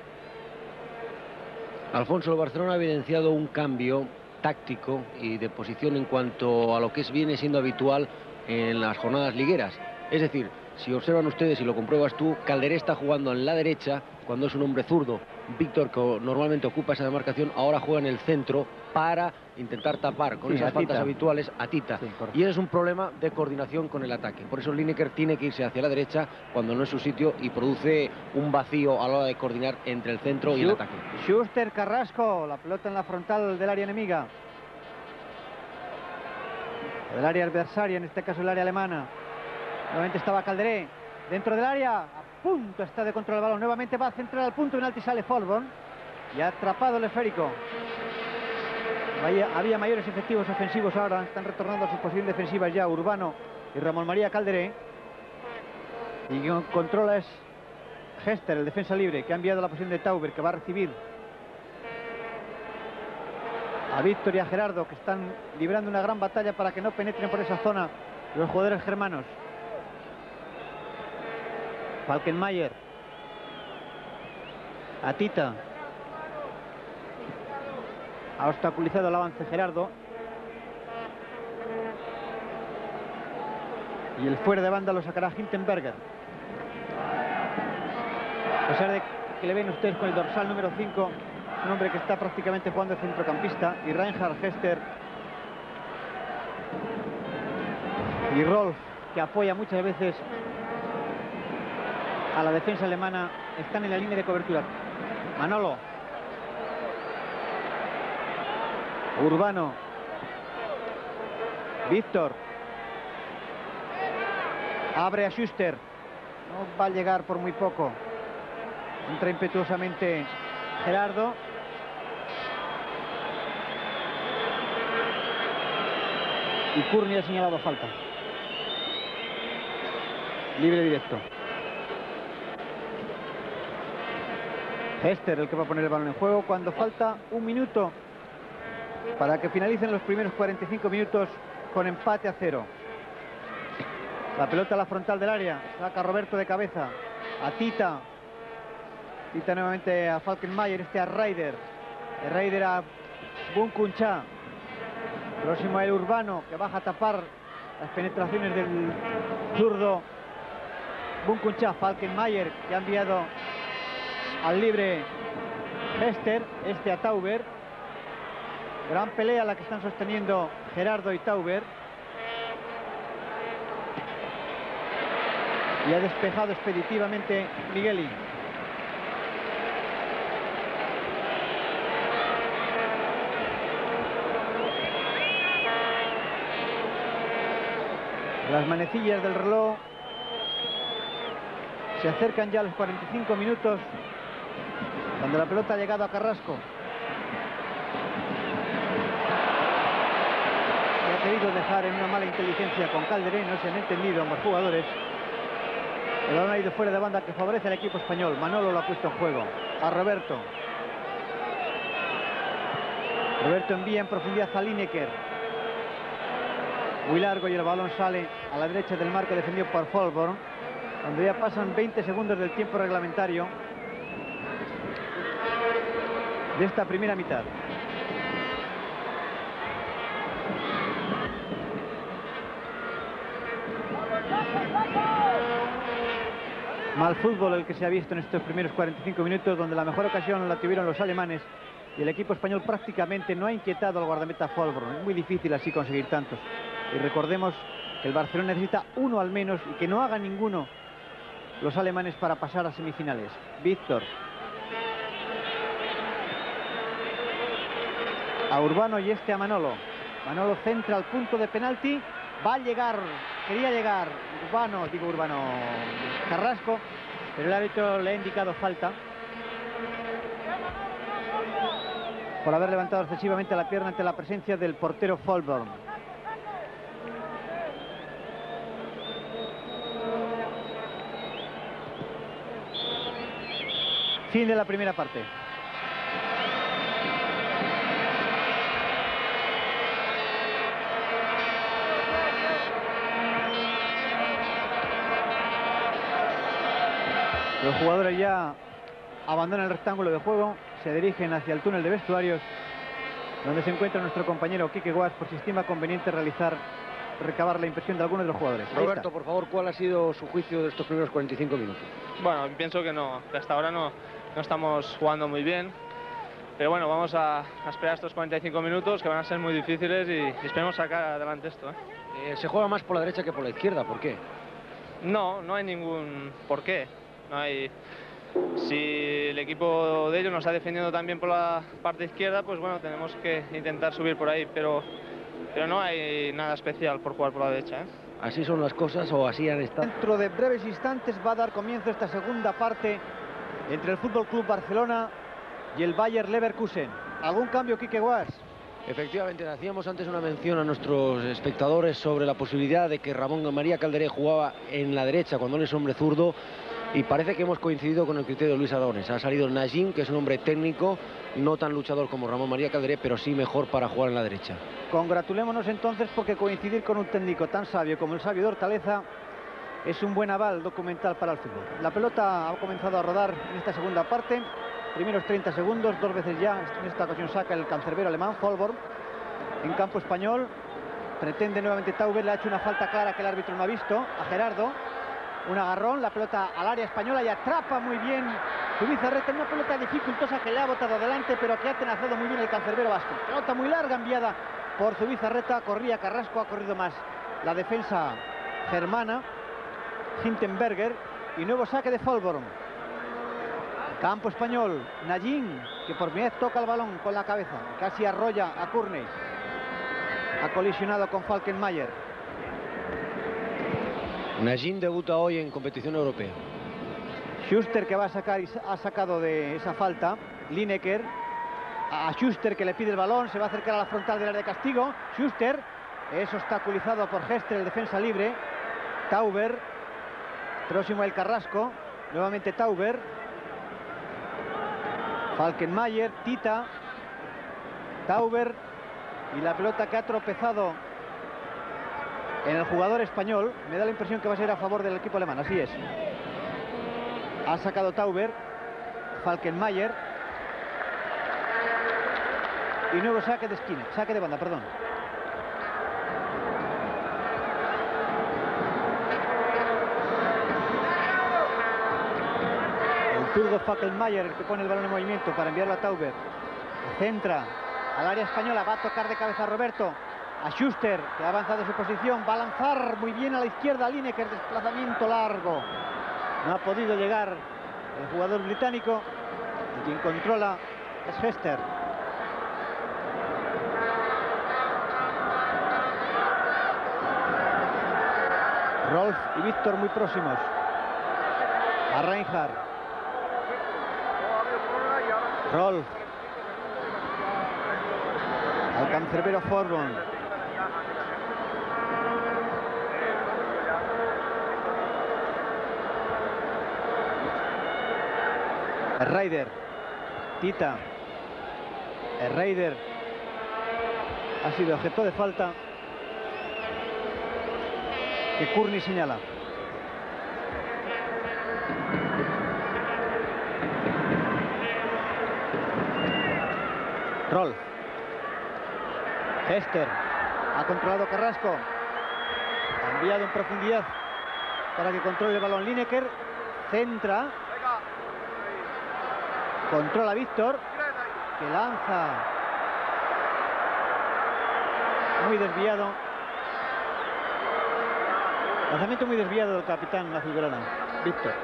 Alfonso, el Barcelona ha evidenciado un cambio táctico y de posición en cuanto a lo que es, viene siendo habitual en las jornadas ligueras. Es decir, si observan ustedes y lo compruebas tú, Calderé está jugando en la derecha cuando es un hombre zurdo. Víctor, que normalmente ocupa esa demarcación, ahora juega en el centro para intentar tapar con sí, esas faltas habituales a Tita. Sí, y ese es un problema de coordinación con el ataque. Por eso Lineker tiene que irse hacia la derecha cuando no es su sitio y produce un vacío a la hora de coordinar entre el centro y Schu el ataque. Schuster, Carrasco, la pelota en la frontal del área enemiga. Del área adversaria, en este caso el área alemana. Nuevamente estaba Calderé dentro del área, a punto está de controlar el balón. Nuevamente va a centrar al punto penalti, sale Folborn y ha atrapado el esférico. Vaya, había mayores efectivos ofensivos, ahora están retornando a su posición defensiva ya Urbano y Ramón María Calderé. Y quien controla es Hester, el defensa libre, que ha enviado la posición de Tauber, que va a recibir a Víctor y a Gerardo, que están librando una gran batalla para que no penetren por esa zona los jugadores germanos. Falkenmayer. Atita. Ha obstaculizado el avance Gerardo. Y el fuera de banda lo sacará Hintenberger. A pesar de que le ven ustedes con el dorsal número cinco, es un hombre que está prácticamente jugando de centrocampista. Y Reinhard Hester y Rolf, que apoya muchas veces a la defensa alemana, están en la línea de cobertura. Manolo. Urbano. Víctor. Abre a Schuster. No va a llegar por muy poco. Entra impetuosamente Gerardo. Y Courtney ha señalado falta. Libre directo. Hester el que va a poner el balón en juego cuando falta un minuto para que finalicen los primeros cuarenta y cinco minutos con empate a cero. La pelota a la frontal del área. Saca Roberto de cabeza. A Tita. Tita nuevamente a Falkenmayer. Este a Ryder. De Ryder a Bunkuncha. Próximo a el Urbano, que baja a tapar las penetraciones del zurdo Bunkuncha. Falkenmayer, que ha enviado al libre Hester. Este a Tauber. Gran pelea la que están sosteniendo Gerardo y Tauber. Y ha despejado expeditivamente Migueli. Las manecillas del reloj se acercan ya a los cuarenta y cinco minutos, cuando la pelota ha llegado a Carrasco. Se ha querido dejar en una mala inteligencia con Calderé, no se han entendido ambos jugadores. El balón ha ido fuera de banda, que favorece al equipo español. Manolo lo ha puesto en juego. A Roberto. Roberto envía en profundidad a Lineker. Muy largo y el balón sale a la derecha del marco defendido por Folborn, donde ya pasan veinte segundos del tiempo reglamentario de esta primera mitad. Mal fútbol el que se ha visto en estos primeros cuarenta y cinco minutos, donde la mejor ocasión la tuvieron los alemanes y el equipo español prácticamente no ha inquietado al guardameta Folborn. Es muy difícil así conseguir tantos. Y recordemos que el Barcelona necesita uno al menos y que no haga ninguno los alemanes para pasar a semifinales. Víctor. A Urbano y este a Manolo. Manolo centra al punto de penalti. Va a llegar, quería llegar Urbano, digo Urbano, Carrasco, pero el árbitro le ha indicado falta por haber levantado excesivamente la pierna ante la presencia del portero Folborn. Fin de la primera parte. Los jugadores ya abandonan el rectángulo de juego, se dirigen hacia el túnel de vestuarios, donde se encuentra nuestro compañero Quique Guas, por si estima conveniente realizar, recabar la impresión de algunos de los jugadores. Roberto, por favor, ¿cuál ha sido su juicio de estos primeros cuarenta y cinco minutos? Bueno, pienso que no, que hasta ahora no, no estamos jugando muy bien, pero bueno, vamos a, a esperar estos cuarenta y cinco minutos, que van a ser muy difíciles, y, y esperemos sacar adelante esto, ¿eh? Eh, se juega más por la derecha que por la izquierda, ¿por qué? No, no hay ningún por qué. No hay... Si el equipo de ellos nos está defendiendo también por la parte izquierda, pues bueno, tenemos que intentar subir por ahí, pero, pero no hay nada especial por jugar por la derecha, ¿eh? ¿Así son las cosas o así han estado? Dentro de breves instantes va a dar comienzo esta segunda parte entre el Fútbol Club Barcelona y el Bayer Leverkusen. ¿Algún cambio, Quique Guas? Efectivamente, hacíamos antes una mención a nuestros espectadores sobre la posibilidad de que Ramón María Calderé jugaba en la derecha cuando él es hombre zurdo, y parece que hemos coincidido con el criterio de Luis Adones. Ha salido Najim, que es un hombre técnico, no tan luchador como Ramón María Calderé, pero sí mejor para jugar en la derecha. Congratulémonos entonces, porque coincidir con un técnico tan sabio como el sabio de Hortaleza es un buen aval documental para el fútbol. La pelota ha comenzado a rodar en esta segunda parte, primeros treinta segundos, dos veces ya, en esta ocasión saca el cancerbero alemán, Folborn, en campo español, pretende nuevamente Tauber, le ha hecho una falta clara que el árbitro no ha visto, a Gerardo, un agarrón, la pelota al área española y atrapa muy bien Zubizarreta, una pelota dificultosa que le ha botado adelante, pero que ha atenazado muy bien el cancerbero vasco. Pelota muy larga enviada por Zubizarreta, corría Carrasco, ha corrido más la defensa germana, Hintenberger, y nuevo saque de Folborn. Campo español, Nallín, que por primera vez toca el balón con la cabeza, casi arrolla a Courtney, ha colisionado con Falkenmayer. Nallín debuta hoy en competición europea. Schuster, que va a sacar y ha sacado de esa falta. Lineker, a Schuster, que le pide el balón, se va a acercar a la frontal del área de castigo. Schuster es obstaculizado por Hester, el defensa libre. Tauber, próximo el Carrasco, nuevamente Tauber, Falkenmayer, Tita, Tauber, y la pelota que ha tropezado en el jugador español, me da la impresión que va a ser a favor del equipo alemán, así es. Ha sacado Tauber, Falkenmayer, y nuevo saque de esquina, saque de banda, perdón. El zurdo Falkenmayer, el que pone el balón en movimiento para enviarlo a Tauber, centra al área española, va a tocar de cabeza a Roberto, a Schuster, que ha avanzado de su posición, va a lanzar muy bien a la izquierda a Lineker, desplazamiento largo, no ha podido llegar el jugador británico, y quien controla es Hester. Rolf y Víctor muy próximos a Reinhardt. Rolf al cancerbero Folborn. El Raider, Tita, el Raider ha sido objeto de falta que Courtney señala. Rolf, Hester, ha controlado Carrasco, ha enviado en profundidad para que controle el balón Lineker, centra, controla Víctor, que lanza muy desviado, lanzamiento muy desviado del capitán azulgrana, Víctor.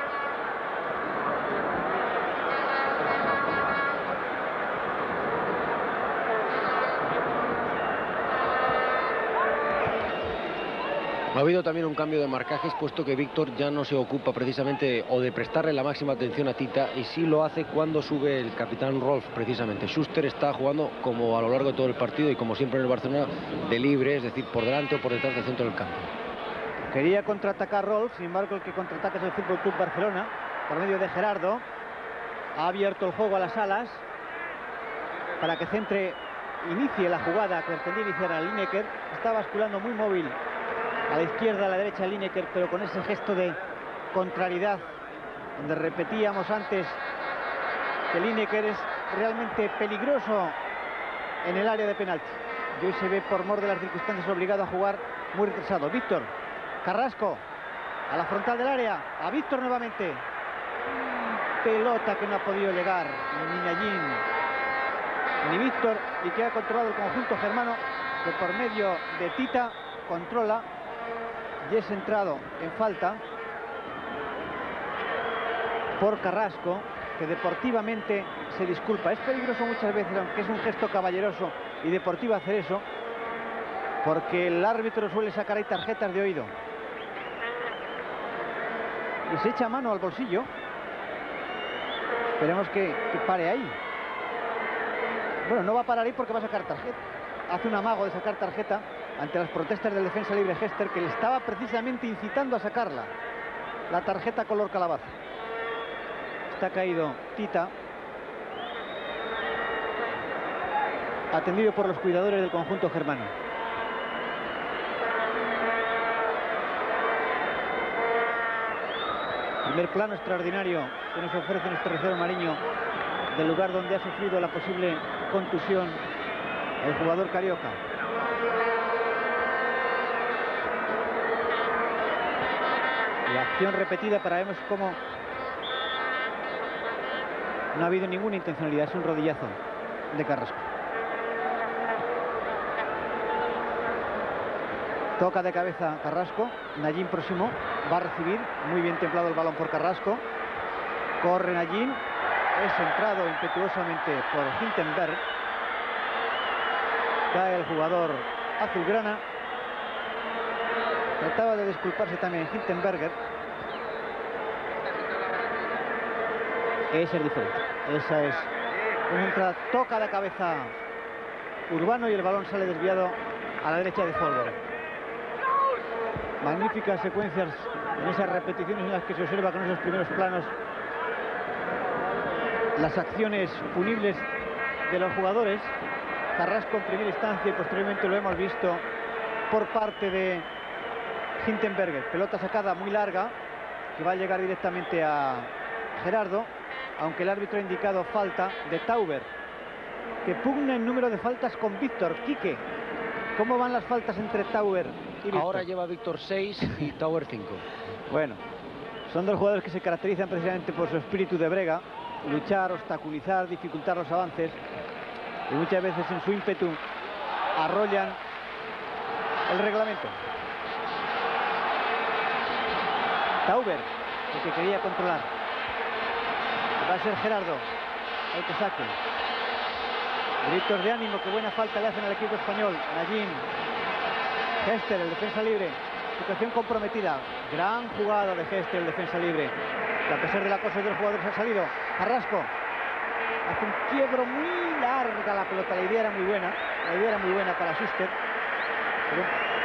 Ha habido también un cambio de marcajes, puesto que Víctor ya no se ocupa precisamente o de prestarle la máxima atención a Tita, y sí lo hace cuando sube el capitán Rolf, precisamente. Schuster está jugando, como a lo largo de todo el partido y como siempre en el Barcelona, de libre, es decir, por delante o por detrás del centro del campo. Quería contraatacar Rolf, sin embargo el que contraataca es el Fútbol Club Barcelona, por medio de Gerardo. Ha abierto el juego a las alas para que centre, inicie la jugada que pretendía iniciar a Lineker. Está basculando muy móvil a la izquierda, a la derecha Lineker, pero con ese gesto de contrariedad, donde repetíamos antes que Lineker es realmente peligroso en el área de penalti. Y hoy se ve, por mor de las circunstancias, obligado a jugar muy retrasado. Víctor, Carrasco, a la frontal del área, a Víctor nuevamente. Pelota que no ha podido llegar ni Nallín ni Víctor, y que ha controlado el conjunto germano, que por medio de Tita controla. Y es entrado en falta por Carrasco, que deportivamente se disculpa. Es peligroso muchas veces, aunque es un gesto caballeroso y deportivo hacer eso, porque el árbitro suele sacar ahí tarjetas de oído. Y se echa mano al bolsillo. Esperemos que, que pare ahí. Bueno, no va a parar ahí porque va a sacar tarjeta. Hace un amago de sacar tarjeta ante las protestas del defensa libre Hester, que le estaba precisamente incitando a sacarla. La tarjeta color calabaza. Está caído Tita, atendido por los cuidadores del conjunto germano. Primer plano extraordinario que nos ofrece nuestro Ricero Mariño del lugar donde ha sufrido la posible contusión el jugador carioca. La acción repetida para vemos cómo no ha habido ninguna intencionalidad, es un rodillazo de Carrasco. Toca de cabeza Carrasco, Nayín próximo, va a recibir, muy bien templado el balón por Carrasco, corre Nayín, es centrado impetuosamente por Hintenberg, cae el jugador azulgrana, trataba de disculparse también Hintenberger, esa es diferente, esa es una entrada, toca de cabeza Urbano y el balón sale desviado a la derecha de Folborg. Magníficas secuencias en esas repeticiones en las que se observa con esos primeros planos las acciones punibles de los jugadores. Carrasco en primera instancia y posteriormente lo hemos visto por parte de Hintenberger. Pelota sacada muy larga que va a llegar directamente a Gerardo, aunque el árbitro ha indicado falta de Tauber, que pugna el número de faltas con Víctor. Quique, ¿cómo van las faltas entre Tauber y Víctor? Ahora lleva Víctor seis y Tauber cinco. Bueno, son dos jugadores que se caracterizan precisamente por su espíritu de brega, luchar, obstaculizar, dificultar los avances, y muchas veces en su ímpetu arrollan el reglamento. Tauber, el que quería controlar. Va a ser Gerardo el que saque. Gritos de ánimo, que buena falta le hacen al equipo español. Nayín, Hester, el defensa libre, situación comprometida. Gran jugada de Hester, el defensa libre, que a pesar del acoso de los jugadores ha salido. Carrasco hace un quiebro muy larga la pelota. La idea era muy buena, la idea era muy buena para Schuster, pero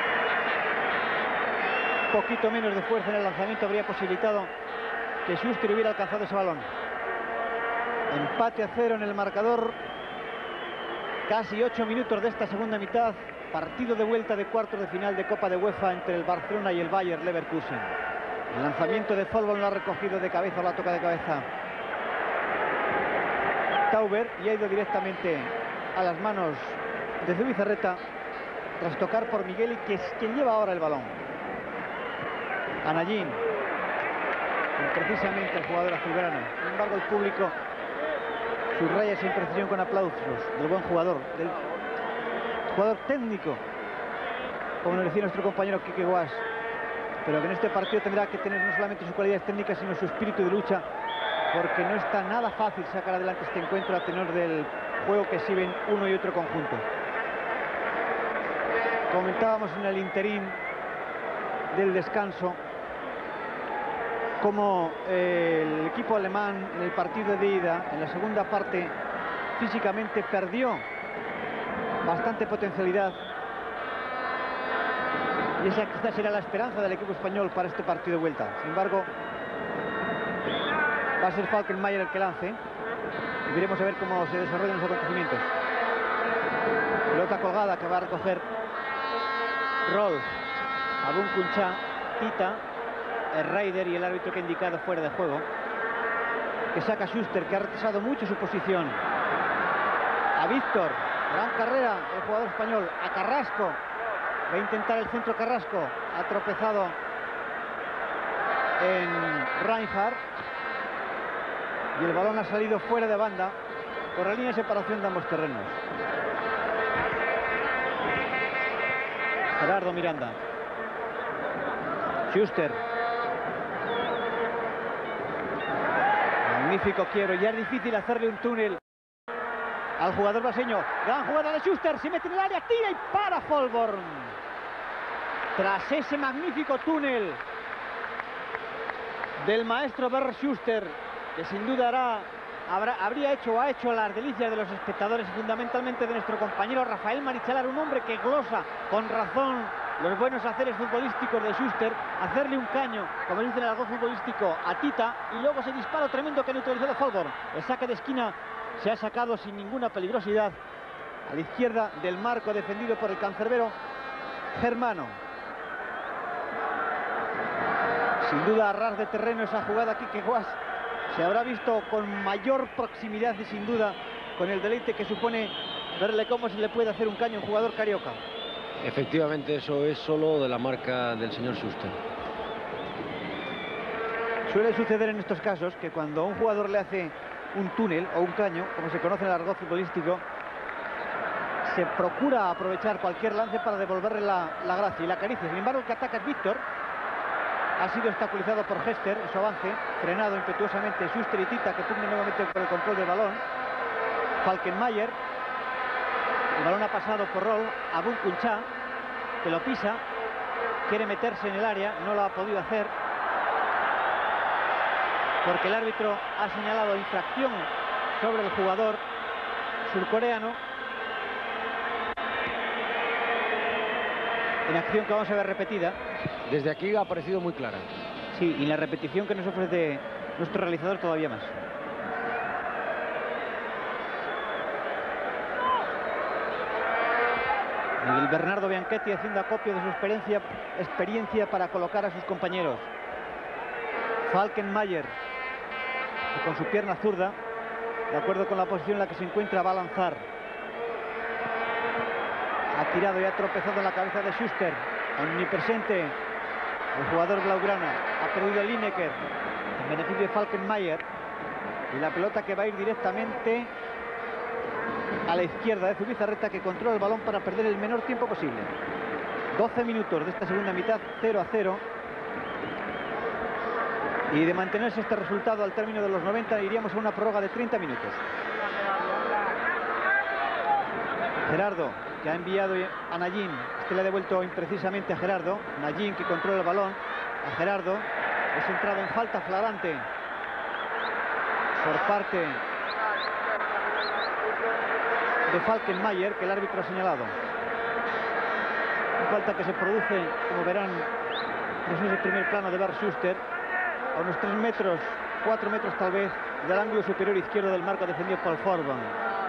un poquito menos de fuerza en el lanzamiento habría posibilitado que Schuster hubiera alcanzado ese balón. Empate a cero en el marcador. Casi ocho minutos de esta segunda mitad. Partido de vuelta de cuartos de final de Copa de UEFA entre el Barcelona y el Bayer Leverkusen. El lanzamiento de Folborg lo ha recogido de cabeza, la toca de cabeza Tauber y ha ido directamente a las manos de Zubizarreta tras tocar por Migueli, que es quien lleva ahora el balón. A Nayín, precisamente el jugador azulgrana. Sin embargo, el público subraya esa imprecisión con aplausos del buen jugador, del jugador técnico, como nos decía nuestro compañero Quique Guas, pero que en este partido tendrá que tener no solamente sus cualidades técnicas, sino su espíritu de lucha, porque no está nada fácil sacar adelante este encuentro a tenor del juego que exhiben uno y otro conjunto. Comentábamos en el interín del descanso como eh, el equipo alemán en el partido de ida, en la segunda parte, físicamente perdió bastante potencialidad, y esa quizás será la esperanza del equipo español para este partido de vuelta. Sin embargo, va a ser Falkenmayer el que lance y veremos a ver cómo se desarrollan los acontecimientos. Pelota colgada que va a recoger Rolf, Abun Kuncha, Tita, el Raider y el árbitro que ha indicado fuera de juego, que saca Schuster, que ha retrasado mucho su posición. A Víctor, gran carrera el jugador español. A Carrasco, va a intentar el centro Carrasco, ha tropezado en Reinhardt y el balón ha salido fuera de banda por la línea de separación de ambos terrenos. Gerardo Miranda, Schuster, magnífico quiebro, ya es difícil hacerle un túnel al jugador brasileño. Gran jugada de Schuster, se mete en el área, tira y para Folborg. Tras ese magnífico túnel del maestro Bernd Schuster, que sin duda hará, habrá, habría hecho o ha hecho las delicias de los espectadores y fundamentalmente de nuestro compañero Rafael Marichalar, un hombre que glosa con razón los buenos haceres futbolísticos de Schuster, hacerle un caño, como dice en el argot futbolístico, a Tita, y luego ese disparo tremendo que ha neutralizado Folborg. El saque de esquina se ha sacado sin ninguna peligrosidad a la izquierda del marco defendido por el cancerbero Germano. Sin duda, a ras de terreno esa jugada aquí que Guas se habrá visto con mayor proximidad y sin duda con el deleite que supone verle cómo se le puede hacer un caño a un jugador carioca. Efectivamente, eso es solo de la marca del señor Schuster. Suele suceder en estos casos que cuando a un jugador le hace un túnel o un caño, como se conoce en el argot futbolístico, se procura aprovechar cualquier lance para devolverle la, la gracia y la caricia. Sin embargo, el que ataca es Víctor. Ha sido obstaculizado por Hester en su avance, frenado impetuosamente Schuster y Tita, que pugnan nuevamente por el control del balón. Falkenmayer. El balón ha pasado por Roll a Bunkuncha, que lo pisa, quiere meterse en el área, no lo ha podido hacer, porque el árbitro ha señalado infracción sobre el jugador surcoreano, en acción que vamos a ver repetida. Desde aquí ha parecido muy clara. Sí, y la repetición que nos ofrece nuestro realizador todavía más. Miguel Bernardo Bianchetti haciendo acopio de su experiencia, experiencia para colocar a sus compañeros. Falkenmayer, que con su pierna zurda, de acuerdo con la posición en la que se encuentra, va a lanzar. Ha tirado y ha tropezado en la cabeza de Schuster. Omnipresente el jugador blaugrana. Ha perdido Lineker en beneficio de Falkenmayer. Y la pelota que va a ir directamente a la izquierda de Zubizarreta, que controla el balón para perder el menor tiempo posible. doce minutos de esta segunda mitad, cero a cero. Y de mantenerse este resultado al término de los noventa, iríamos a una prórroga de treinta minutos. Gerardo, que ha enviado a Nallín. Este le ha devuelto imprecisamente a Gerardo. Nallín, que controla el balón. A Gerardo. Es entrado en falta flagrante por parte de Falkenmayer, que el árbitro ha señalado. Una falta que se produce, como verán, en ese primer plano de Bert Schuster, a unos tres metros, cuatro metros tal vez, del ángulo superior izquierdo del marco defendido por Forban.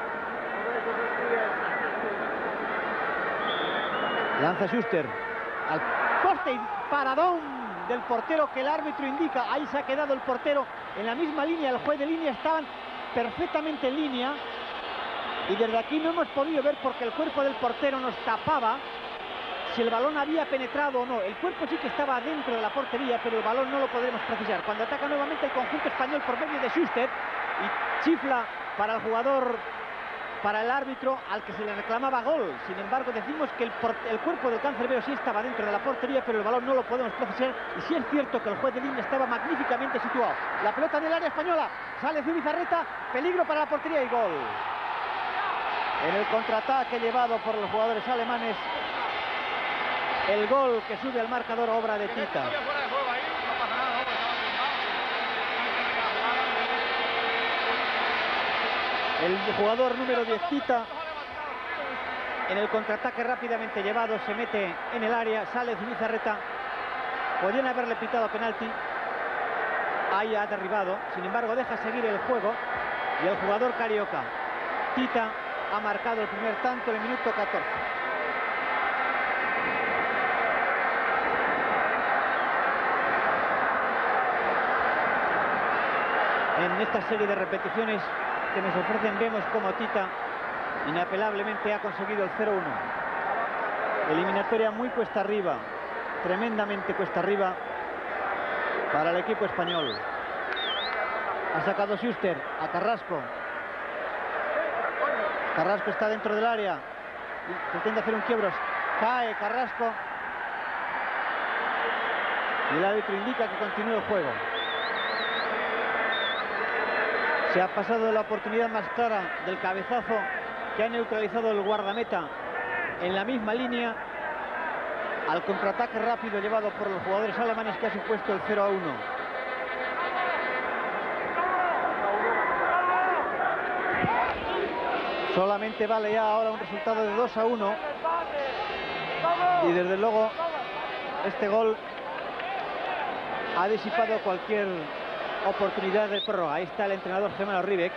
Lanza Schuster al poste y paradón del portero que el árbitro indica. Ahí se ha quedado el portero en la misma línea. El juez de línea estaban perfectamente en línea. Y desde aquí no hemos podido ver, porque el cuerpo del portero nos tapaba, si el balón había penetrado o no. El cuerpo sí que estaba dentro de la portería, pero el balón no lo podremos precisar. Cuando ataca nuevamente el conjunto español por medio de Schuster y chifla para el jugador, para el árbitro al que se le reclamaba gol. Sin embargo, decimos que el, el cuerpo del cancerbero sí estaba dentro de la portería, pero el balón no lo podemos precisar. Y sí es cierto que el juez de línea estaba magníficamente situado. La pelota en el área española, sale Zubizarreta, peligro para la portería y gol. En el contraataque llevado por los jugadores alemanes, el gol que sube al marcador, obra de Tita. El jugador número diez, Tita, en el contraataque rápidamente llevado, se mete en el área, sale Zubizarreta. Podrían haberle pitado penalti. Ahí ha derribado. Sin embargo, deja seguir el juego. Y el jugador carioca, Tita, ha marcado el primer tanto en el minuto catorce. En esta serie de repeticiones que nos ofrecen, vemos como Tita inapelablemente ha conseguido el cero uno. Eliminatoria muy cuesta arriba, tremendamente cuesta arriba para el equipo español. Ha sacado Schuster a Carrasco. Carrasco está dentro del área, pretende hacer un quiebros, cae Carrasco y el árbitro indica que continúe el juego. Se ha pasado de la oportunidad más clara del cabezazo que ha neutralizado el guardameta en la misma línea al contraataque rápido llevado por los jugadores alemanes, que ha supuesto el cero a uno. Solamente vale ya ahora un resultado de dos a uno. Y desde luego este gol ha disipado cualquier oportunidad de prórroga. Ahí está el entrenador Gemma Ribek,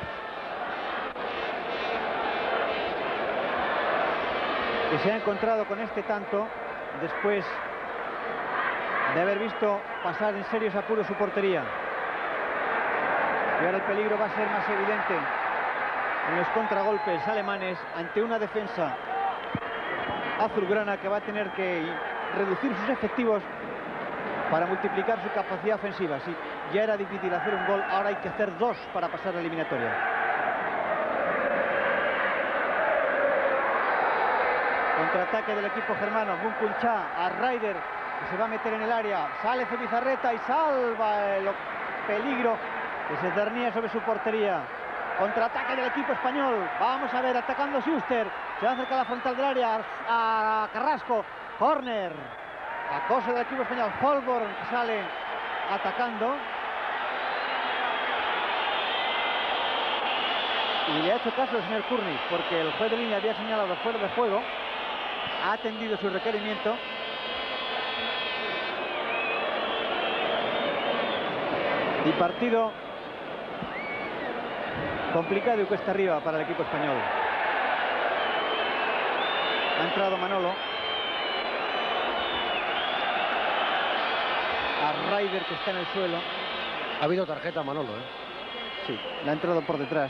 que se ha encontrado con este tanto después de haber visto pasar en serios apuros su portería. Y ahora el peligro va a ser más evidente en los contragolpes alemanes ante una defensa azulgrana que va a tener que reducir sus efectivos para multiplicar su capacidad ofensiva. Si ya era difícil hacer un gol, ahora hay que hacer dos para pasar la eliminatoria. Contraataque del equipo germano. Munkuncha a Ryder, que se va a meter en el área. Sale Zubizarreta y salva el peligro que se cernía sobre su portería. Contraataque del equipo español. Vamos a ver, atacando Schuster. Se va a acercar a la frontal del área a Carrasco. Corner. Acoso del equipo español. Holborn sale atacando. Y le ha hecho caso el señor Kurnic, porque el juez de línea había señalado fuera de juego. Ha atendido su requerimiento. Y partido complicado y cuesta arriba para el equipo español. Ha entrado Manolo. A Ryder, que está en el suelo. Ha habido tarjeta a Manolo, ¿eh? Sí, le ha entrado por detrás.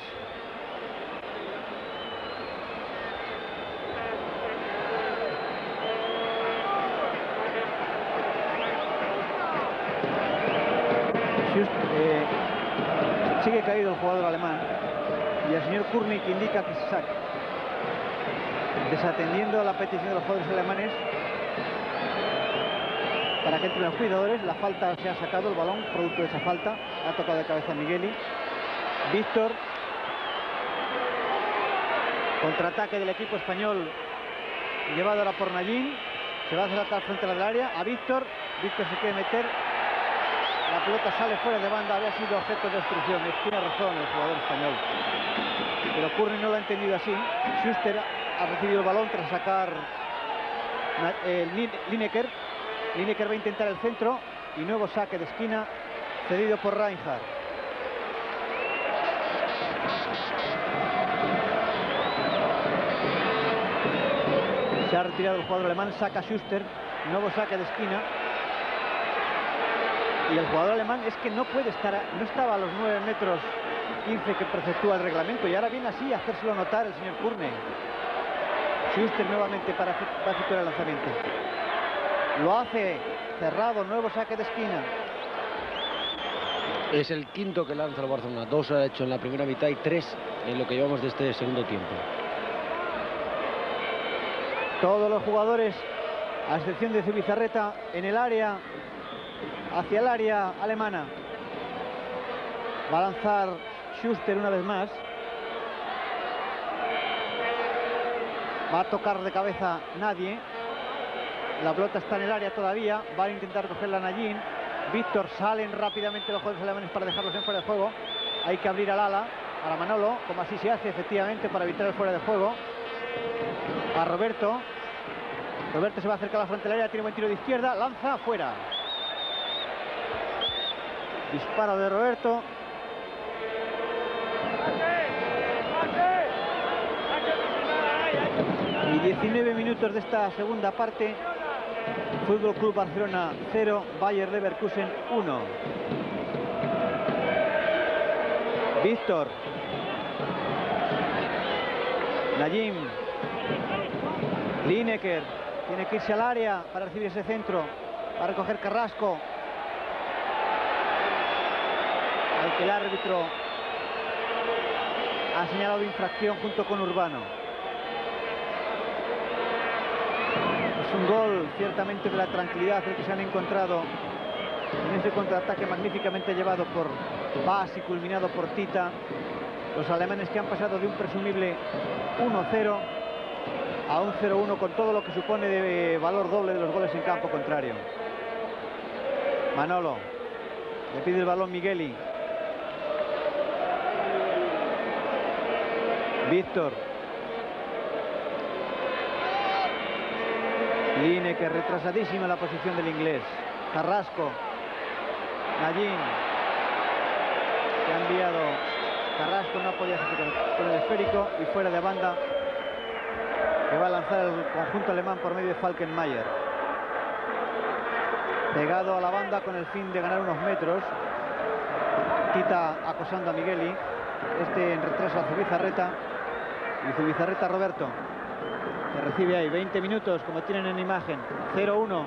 Eh, sigue caído el jugador alemán y el señor Kurnic indica que se saque, desatendiendo a la petición de los jugadores alemanes para que entren los cuidadores. La falta se ha sacado, el balón producto de esa falta ha tocado de cabeza a Migueli. Víctor, contraataque del equipo español llevado ahora por Nallín, se va a acercar frente a la del área a Víctor. Víctor se quiere meter. La pelota sale fuera de banda, había sido objeto de obstrucción. Tiene razón el jugador español. Pero Kurnic no lo ha entendido así. Schuster ha recibido el balón tras sacar eh, Lineker. Lineker va a intentar el centro y nuevo saque de esquina cedido por Reinhardt. Se ha retirado el jugador alemán, saca Schuster, nuevo saque de esquina. Y el jugador alemán es que no puede estar, a, no estaba a los nueve metros quince que preceptúa el reglamento, y ahora viene así a hacérselo notar el señor Kurnic. Schuster nuevamente para, para efectuar el lanzamiento. Lo hace cerrado, nuevo saque de esquina. Es el quinto que lanza el Barcelona. Dos ha hecho en la primera mitad y tres en lo que llevamos de este segundo tiempo. Todos los jugadores, a excepción de Zubizarreta, en el área, hacia el área alemana. Va a lanzar Schuster una vez más. Va a tocar de cabeza nadie. La pelota está en el área todavía. Va a intentar cogerla Nallín. Víctor, salen rápidamente los jugadores alemanes para dejarlos en fuera de juego. Hay que abrir al ala, a la Manolo, como así se hace efectivamente para evitar el fuera de juego. A Roberto. Roberto se va a acercar a la frontal del área, tiene buen tiro de izquierda, lanza afuera. Disparo de Roberto. Y diecinueve minutos de esta segunda parte. Fútbol Club Barcelona cero, Bayer Leverkusen uno. Víctor. Nallín. Lineker. Tiene que irse al área para recibir ese centro. Para recoger Carrasco. Al que el árbitro ha señalado infracción junto con Urbano. Es un gol ciertamente de la tranquilidad el que se han encontrado en ese contraataque magníficamente llevado por Bas y culminado por Tita. Los alemanes que han pasado de un presumible uno cero a un cero uno con todo lo que supone de valor doble de los goles en campo contrario. Manolo. Le pide el balón Migueli. Víctor. Lineker, retrasadísima la posición del inglés. Carrasco. Nallín. Se ha enviado. Carrasco no podía hacer con el esférico y fuera de banda que va a lanzar el conjunto alemán por medio de Falkenmayer. pegado a la banda con el fin de ganar unos metros. Tita acosando a Migueli, este en retraso a Zubizarreta, y Zubizarreta a Roberto, que recibe ahí. Veinte minutos, como tienen en imagen, cero uno.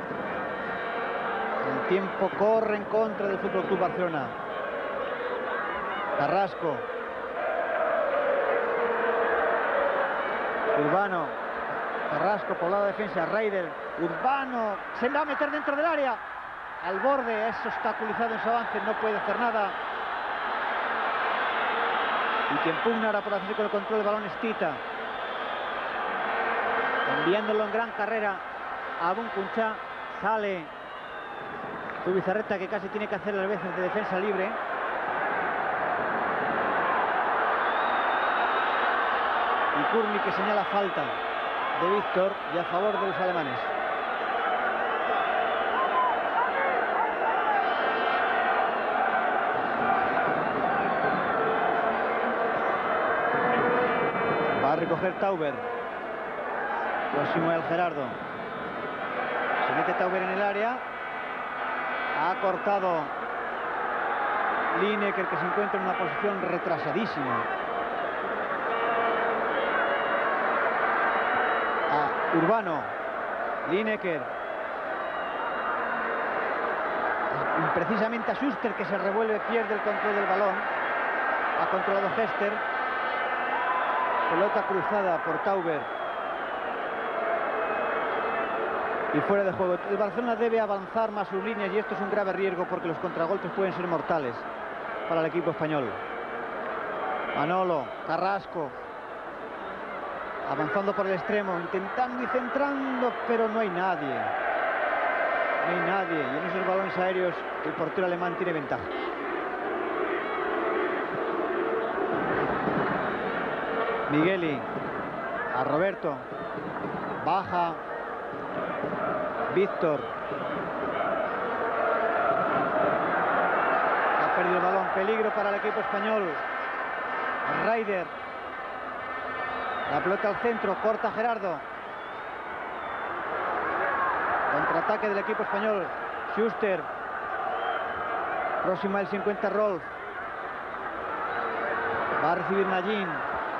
El tiempo corre en contra del F C Barcelona. Carrasco, Urbano, Carrasco, poblada defensa, Raider, Urbano, se va a meter dentro del área, al borde, es obstaculizado en su avance, no puede hacer nada. Y quien pugna ahora por hacerse con el control del balón es Tita, enviándolo en gran carrera a Bunkuncha. Sale Zubizarreta, que casi tiene que hacer las veces de defensa libre. Y Kurni, que señala falta de Víctor y a favor de los alemanes. Va a recoger Tauber. Próximo el Gerardo. Se mete Tauber en el área. Ha cortado Lineker, que se encuentra en una posición retrasadísima. A Urbano. Lineker. Precisamente a Schuster, que se revuelve, pierde el control del balón. Ha controlado Hester. Pelota cruzada por Tauber. Y fuera de juego. El Barcelona debe avanzar más sus líneas, y esto es un grave riesgo porque los contragolpes pueden ser mortales para el equipo español. Manolo, Carrasco, avanzando por el extremo, intentando y centrando, pero no hay nadie. No hay nadie. Y en esos balones aéreos el portero alemán tiene ventaja. Migueli a Roberto. Baja Víctor. Ha perdido el balón. Peligro para el equipo español. Raider. La pelota al centro. Corta Gerardo. Contraataque del equipo español. Schuster. Próximo al cincuenta Rolf. Va a recibir Nallín.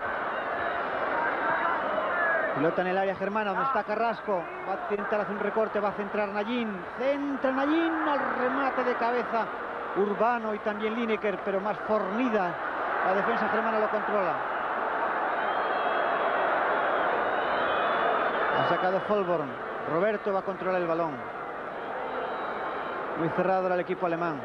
Pelota en el área germana, donde está Carrasco. Va a intentar hacer un recorte, va a centrar Nallín. Centra Nallín al remate de cabeza. Urbano y también Lineker, pero más fornida. La defensa germana lo controla. Ha sacado Folborn. Roberto va a controlar el balón. Muy cerrado era el equipo alemán.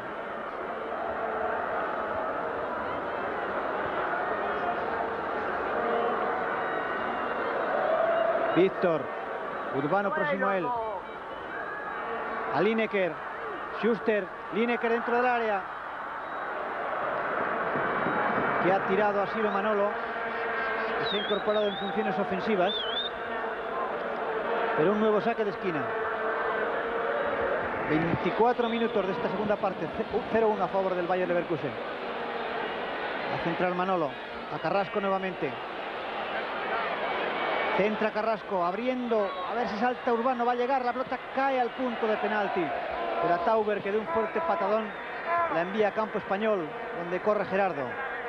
Víctor. Urbano próximo a él. A Lineker. Schuster. Lineker dentro del área. Que ha tirado asilo Manolo, que se ha incorporado en funciones ofensivas. Pero un nuevo saque de esquina. veinticuatro minutos de esta segunda parte. cero uno a favor del Bayer Leverkusen. A central Manolo. A Carrasco nuevamente. Centra Carrasco, abriendo, a ver si salta Urbano, va a llegar, la pelota cae al punto de penalti. Pero a Tauber, que de un fuerte patadón la envía a campo español, donde corre Gerardo.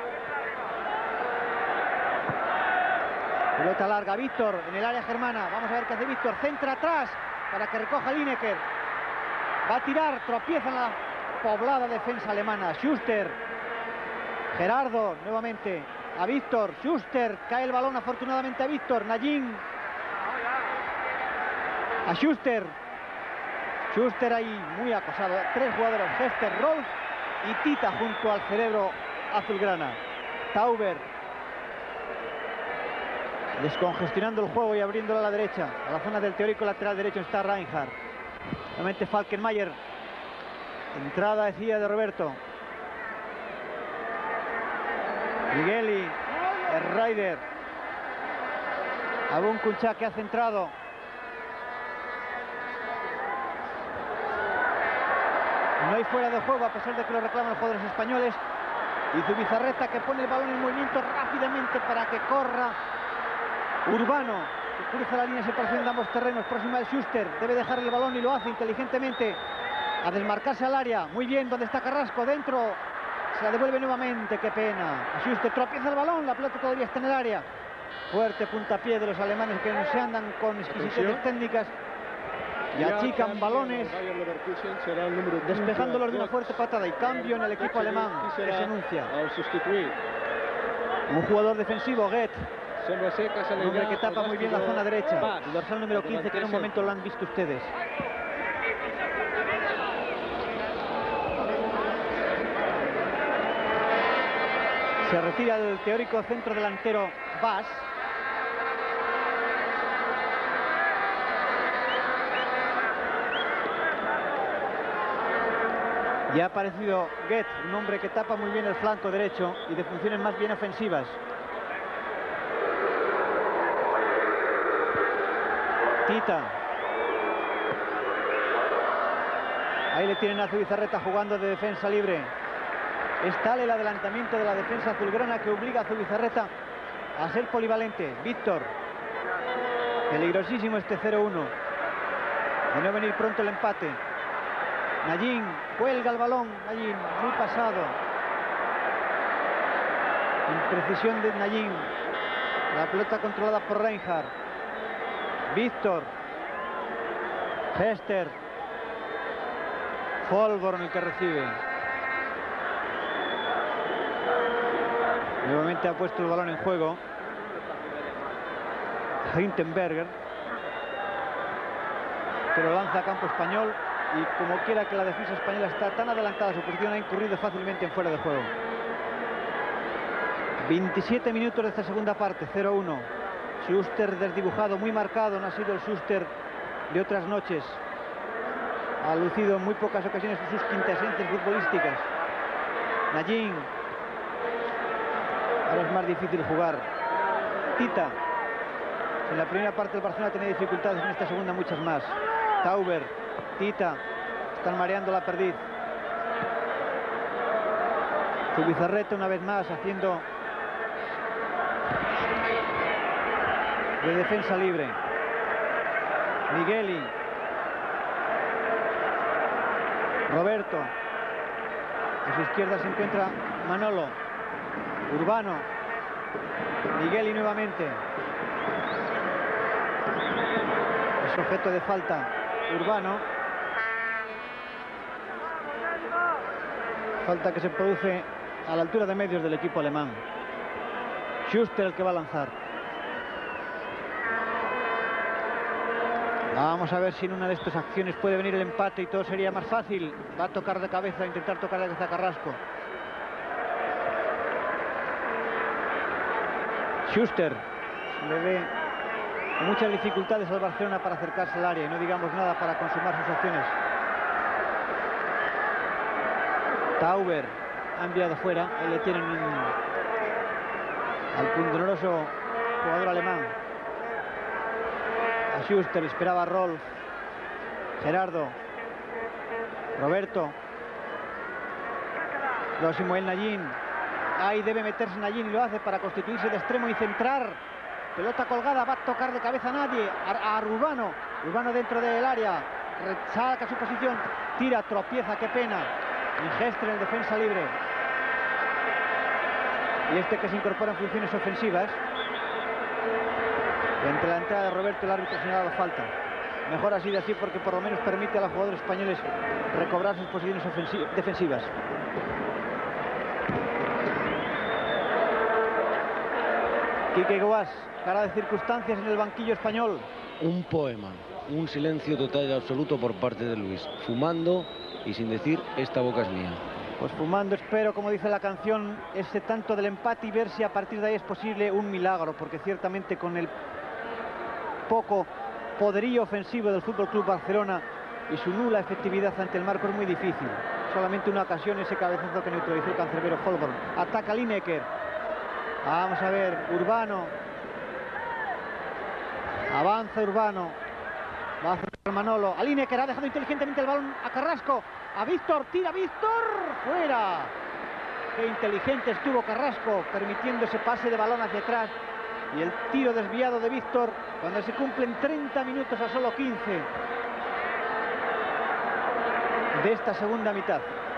Pelota larga, Víctor, en el área germana, vamos a ver qué hace Víctor, centra atrás, para que recoja Lineker. Va a tirar, tropieza en la poblada defensa alemana. Schuster, Gerardo, nuevamente. A Víctor, Schuster, cae el balón afortunadamente a Víctor, Nallín. A Schuster. Schuster ahí muy acosado. Tres jugadores, Hester, Rolf y Tita junto al cerebro azulgrana. Tauber. Descongestionando el juego y abriéndolo a la derecha. A la zona del teórico lateral derecho está Reinhardt. Nuevamente Falkenmayer. Entrada, decía, de Roberto. Migueli, el Raider. A Bunkuncha, que ha centrado. No hay fuera de juego, a pesar de que lo reclaman los jugadores españoles. Y Zubizarreta, que pone el balón en movimiento rápidamente para que corra Urbano, que cruza la línea de separación de ambos terrenos. Próxima de Schuster, debe dejar el balón y lo hace inteligentemente. a desmarcarse al área. Muy bien, donde está Carrasco, dentro. Se la devuelve nuevamente, qué pena. Así usted tropieza el balón, la pelota todavía está en el área. Fuerte puntapié de los alemanes que no se andan con exquisiteces técnicas y achican balones, despejándolos de una fuerte patada. Y cambio en el equipo alemán que se anuncia. Un jugador defensivo, Goethe, un hombre que tapa muy bien la zona derecha, el dorsal número quince, que en un momento lo han visto ustedes. Se retira el teórico centro delantero Bas. Y ha aparecido Goethe, un hombre que tapa muy bien el flanco derecho y de funciones más bien ofensivas. Tita. Ahí le tienen a Zubizarreta jugando de defensa libre. Es tal el adelantamiento de la defensa azulgrana que obliga a Zubizarreta a ser polivalente. Víctor. Peligrosísimo este cero uno. De no venir pronto el empate. Nayín cuelga el balón. Nayín, muy pasado. Imprecisión de Nayín. La pelota controlada por Reinhardt. Víctor. Hester. Folborn el que recibe. Nuevamente ha puesto el balón en juego Hintenberger, que lo lanza a campo español, y como quiera que la defensa española está tan adelantada a su posición, ha incurrido fácilmente en fuera de juego. veintisiete minutos de esta segunda parte, cero uno. Schuster desdibujado, muy marcado, no ha sido el Schuster de otras noches. Ha lucido en muy pocas ocasiones sus quintesencias futbolísticas. Nayín. Ahora es más difícil jugar. Tita. En la primera parte el Barcelona tenía dificultades, en esta segunda muchas más. Tauber. Tita. Están mareando la perdiz. Zubizarreta una vez más haciendo de defensa libre. Migueli. Roberto. A su izquierda se encuentra Manolo. Urbano. Migueli nuevamente. Es objeto de falta Urbano. Falta que se produce a la altura de medios del equipo alemán. Schuster el que va a lanzar. Vamos a ver si en una de estas acciones puede venir el empate y todo sería más fácil. Va a tocar de cabeza, a intentar tocar de cabeza a Carrasco. Schuster le ve muchas dificultades al Barcelona para acercarse al área, y no digamos nada para consumar sus acciones. Tauber ha enviado fuera, ahí le tienen un, al pundonoroso jugador alemán. A Schuster esperaba a Rolf. Gerardo. Roberto. Próximo el Nayín. Ahí debe meterse Nayín y lo hace para constituirse de extremo y centrar. Pelota colgada, va a tocar de cabeza a nadie. A, a Urbano. Urbano dentro del área. Saca su posición. Tira, tropieza, qué pena. Ingestre en defensa libre. Y este que se incorpora en funciones ofensivas. Entre la entrada de Roberto, el árbitro ha señalado falta. Mejor así de así, porque por lo menos permite a los jugadores españoles recobrar sus posiciones defensivas. Quique Guas, cara de circunstancias en el banquillo español. Un poema, un silencio total y absoluto por parte de Luis, fumando y sin decir esta boca es mía. Pues fumando, espero, como dice la canción, ese tanto del empate y ver si a partir de ahí es posible un milagro, porque ciertamente con el poco poderío ofensivo del Fútbol Club Barcelona y su nula efectividad ante el marco es muy difícil. Solamente una ocasión, ese cabezazo que neutralizó el cancerbero Folborn. Ataca Lineker. Vamos a ver, Urbano. Avanza Urbano. Va a hacer Manolo. A Lineker, ha dejado inteligentemente el balón a Carrasco. A Víctor, tira Víctor. Fuera. Qué inteligente estuvo Carrasco, permitiendo ese pase de balón hacia atrás. Y el tiro desviado de Víctor cuando se cumplen treinta minutos a solo quince de esta segunda mitad.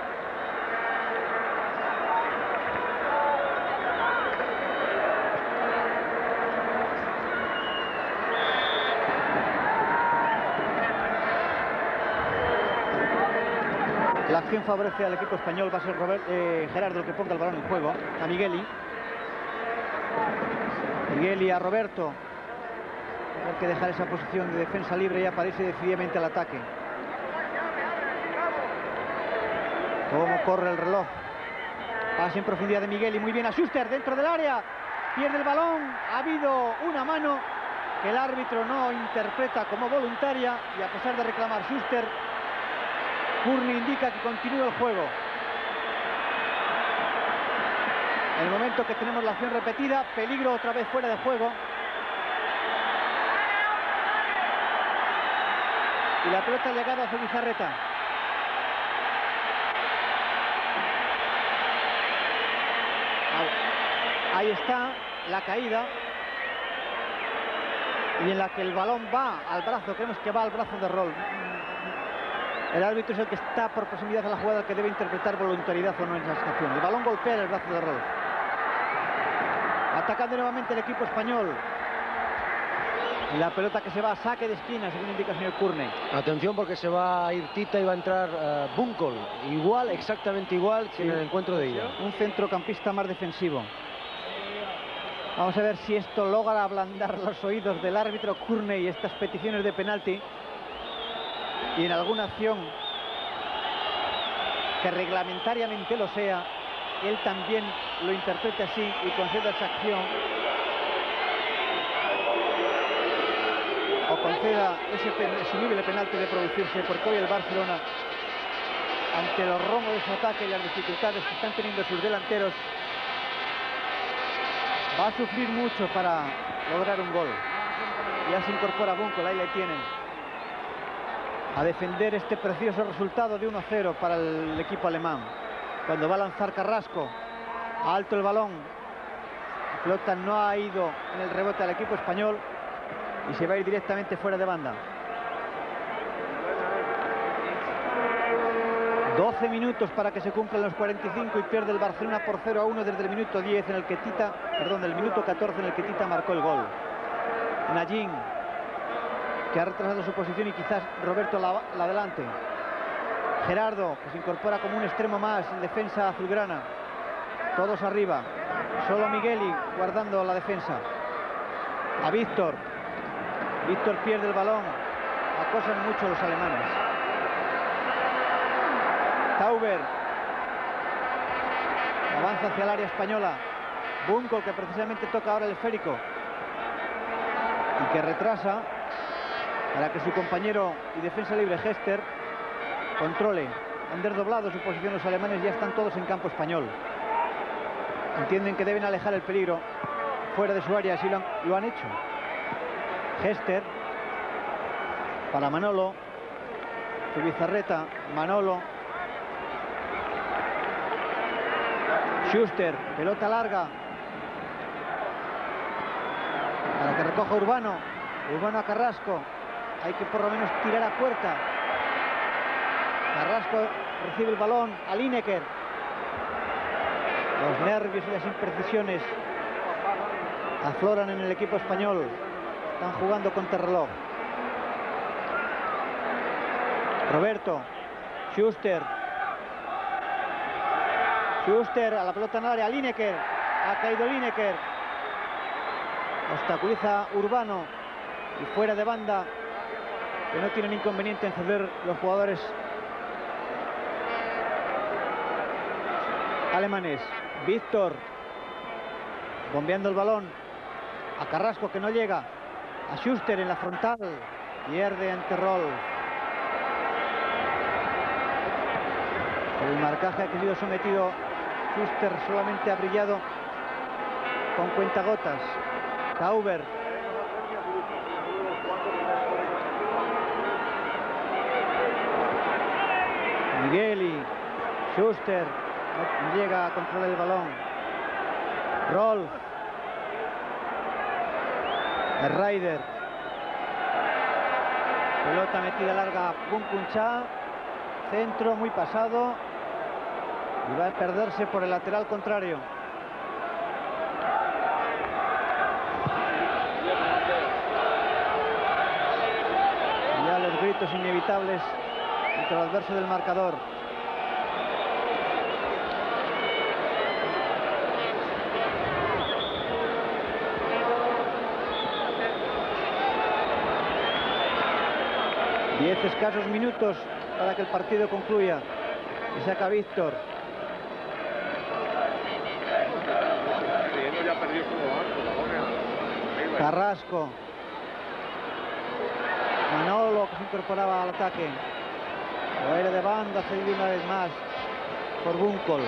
La acción favorece al equipo español, va a ser Robert, eh, Gerardo el que ponga el balón en juego, a Migueli. Migueli a Roberto. Hay que dejar esa posición de defensa libre y aparece decididamente al ataque. Cómo corre el reloj. Pase en profundidad de Migueli, muy bien a Schuster dentro del área. Pierde el balón, ha habido una mano que el árbitro no interpreta como voluntaria y a pesar de reclamar Schuster, Courtney indica que continúa el juego. En el momento que tenemos la acción repetida, peligro otra vez fuera de juego. Y la pelota ha llegado a Zubizarreta. Ahí está la caída. Y en la que el balón va al brazo, creemos que va al brazo de Rol. El árbitro es el que está por proximidad a la jugada, el que debe interpretar voluntariedad o no en esa acción. El balón golpea el brazo de Rol. Atacando nuevamente el equipo español. La pelota que se va a saque de esquina, según indica el señor Courtney. Atención porque se va a ir Tita y va a entrar uh, Bunkle. Igual, exactamente igual que sí, en el encuentro de ella. Un centrocampista más defensivo. Vamos a ver si esto logra ablandar los oídos del árbitro Courtney y estas peticiones de penalti. Y en alguna acción que reglamentariamente lo sea, él también lo interprete así y conceda esa acción. O conceda ese presumible penalti de producirse, porque hoy el Barcelona, ante los rombos de su ataque y las dificultades que están teniendo sus delanteros, va a sufrir mucho para lograr un gol. Ya se incorpora Bunkle, ahí le tienen, a defender este precioso resultado de uno a cero para el equipo alemán. Cuando va a lanzar Carrasco, alto el balón, la pelota no ha ido en el rebote al equipo español y se va a ir directamente fuera de banda. doce minutos para que se cumplan los cuarenta y cinco y pierde el Barcelona por cero a uno desde el minuto diez en el que Tita, perdón, del minuto catorce en el que Tita marcó el gol. Nallín, que ha retrasado su posición y quizás Roberto la, la adelante. Gerardo, que se incorpora como un extremo más en defensa azulgrana. Todos arriba. Solo Migueli guardando la defensa. A Víctor. Víctor pierde el balón. Acosan mucho los alemanes. Tauber. Avanza hacia el área española. Bunkle, que precisamente toca ahora el esférico. Y que retrasa para que su compañero y defensa libre Hester controle. Han desdoblado su posición los alemanes, ya están todos en campo español. Entienden que deben alejar el peligro fuera de su área, así lo han, lo han hecho. Hester para Manolo. Zubizarreta, Manolo. Schuster, pelota larga para que recoja Urbano. Urbano a Carrasco. Hay que por lo menos tirar a puerta. Carrasco recibe el balón a Lineker. Los nervios y las imprecisiones afloran en el equipo español. Están jugando contra reloj. Roberto. Schuster. Schuster a la pelota en el área. Lineker. Ha caído Lineker. Obstaculiza Urbano. Y fuera de banda, que no tienen inconveniente en ceder los jugadores alemanes. Víctor bombeando el balón a Carrasco, que no llega. A Schuster en la frontal. Pierde ante Rol. El marcaje ha sido sometido. Schuster solamente ha brillado con cuentagotas. Tauber. Migueli. Schuster no llega a controlar el balón. Rolf. El Ryder. Pelota metida larga. Bunkuncha. centro muy pasado y va a perderse por el lateral contrario. Y ya los gritos inevitables entre el adverso del marcador. Diez escasos minutos para que el partido concluya. Y saca Víctor. Carrasco. Manolo, que se incorporaba al ataque. Aire de banda, cedido una vez más por Bunkol.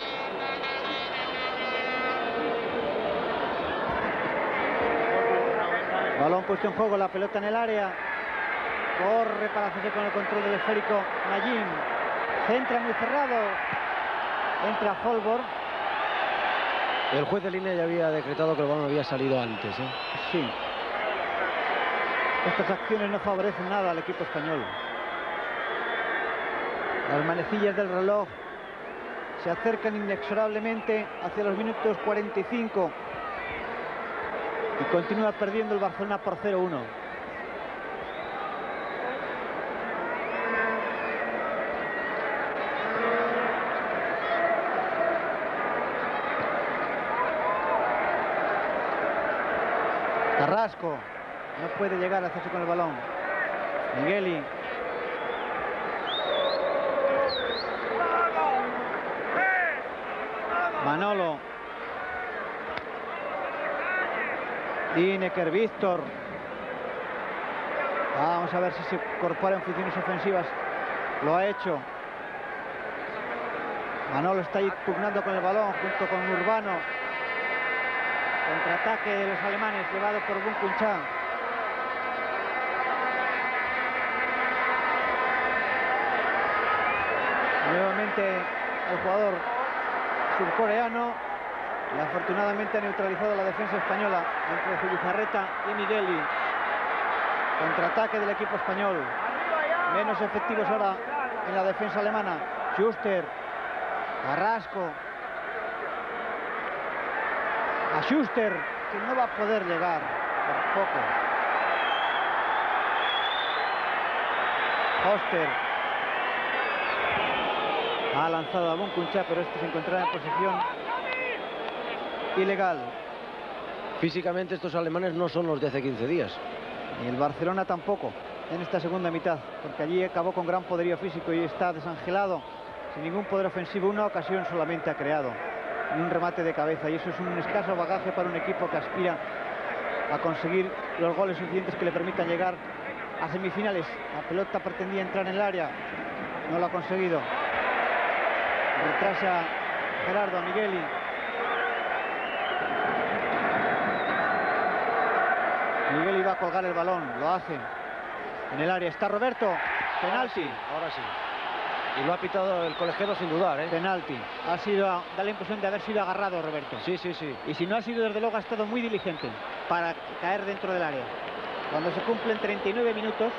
Balón puesto en juego, la pelota en el área. Corre para hacerse con el control del esférico Najim. Centra muy cerrado. Entra Holborn. El juez de línea ya había decretado que el balón había salido antes, ¿eh? Sí. Estas acciones no favorecen nada al equipo español. Las manecillas del reloj se acercan inexorablemente hacia los minutos cuarenta y cinco. Y continúa perdiendo el Barcelona por cero uno. Carrasco no puede llegar a hacerse con el balón. Migueli. Manolo. Lineker, Víctor. Vamos a ver si se incorpora en funciones ofensivas. Lo ha hecho. Manolo está ahí pugnando con el balón junto con Urbano. Contraataque de los alemanes llevado por Bunkuncha. Nuevamente el jugador surcoreano y afortunadamente ha neutralizado la defensa española entre Zubizarreta y Migueli. Contraataque del equipo español. Menos efectivos ahora en la defensa alemana. Schuster. Carrasco. A Schuster, que no va a poder llegar por poco. Hoster. Ha lanzado a Bunkuncha, pero este se encontraba en posición ilegal. Físicamente estos alemanes no son los de hace quince días. Y el Barcelona tampoco, en esta segunda mitad, porque allí acabó con gran poderío físico y está desangelado, sin ningún poder ofensivo. Una ocasión solamente ha creado, y un remate de cabeza, y eso es un escaso bagaje para un equipo que aspira a conseguir los goles suficientes que le permitan llegar a semifinales. La pelota pretendía entrar en el área, no lo ha conseguido. Retrasa Gerardo a Migueli. Migueli va a colgar el balón, lo hace en el área. Está Roberto, penalti. Ahora sí. Y lo ha pitado el colegiado sin dudar, ¿eh? Penalti. Ha sido, da la impresión de haber sido agarrado Roberto. Sí, sí, sí. Y si no ha sido, desde luego ha estado muy diligente para caer dentro del área. Cuando se cumplen treinta y nueve minutos,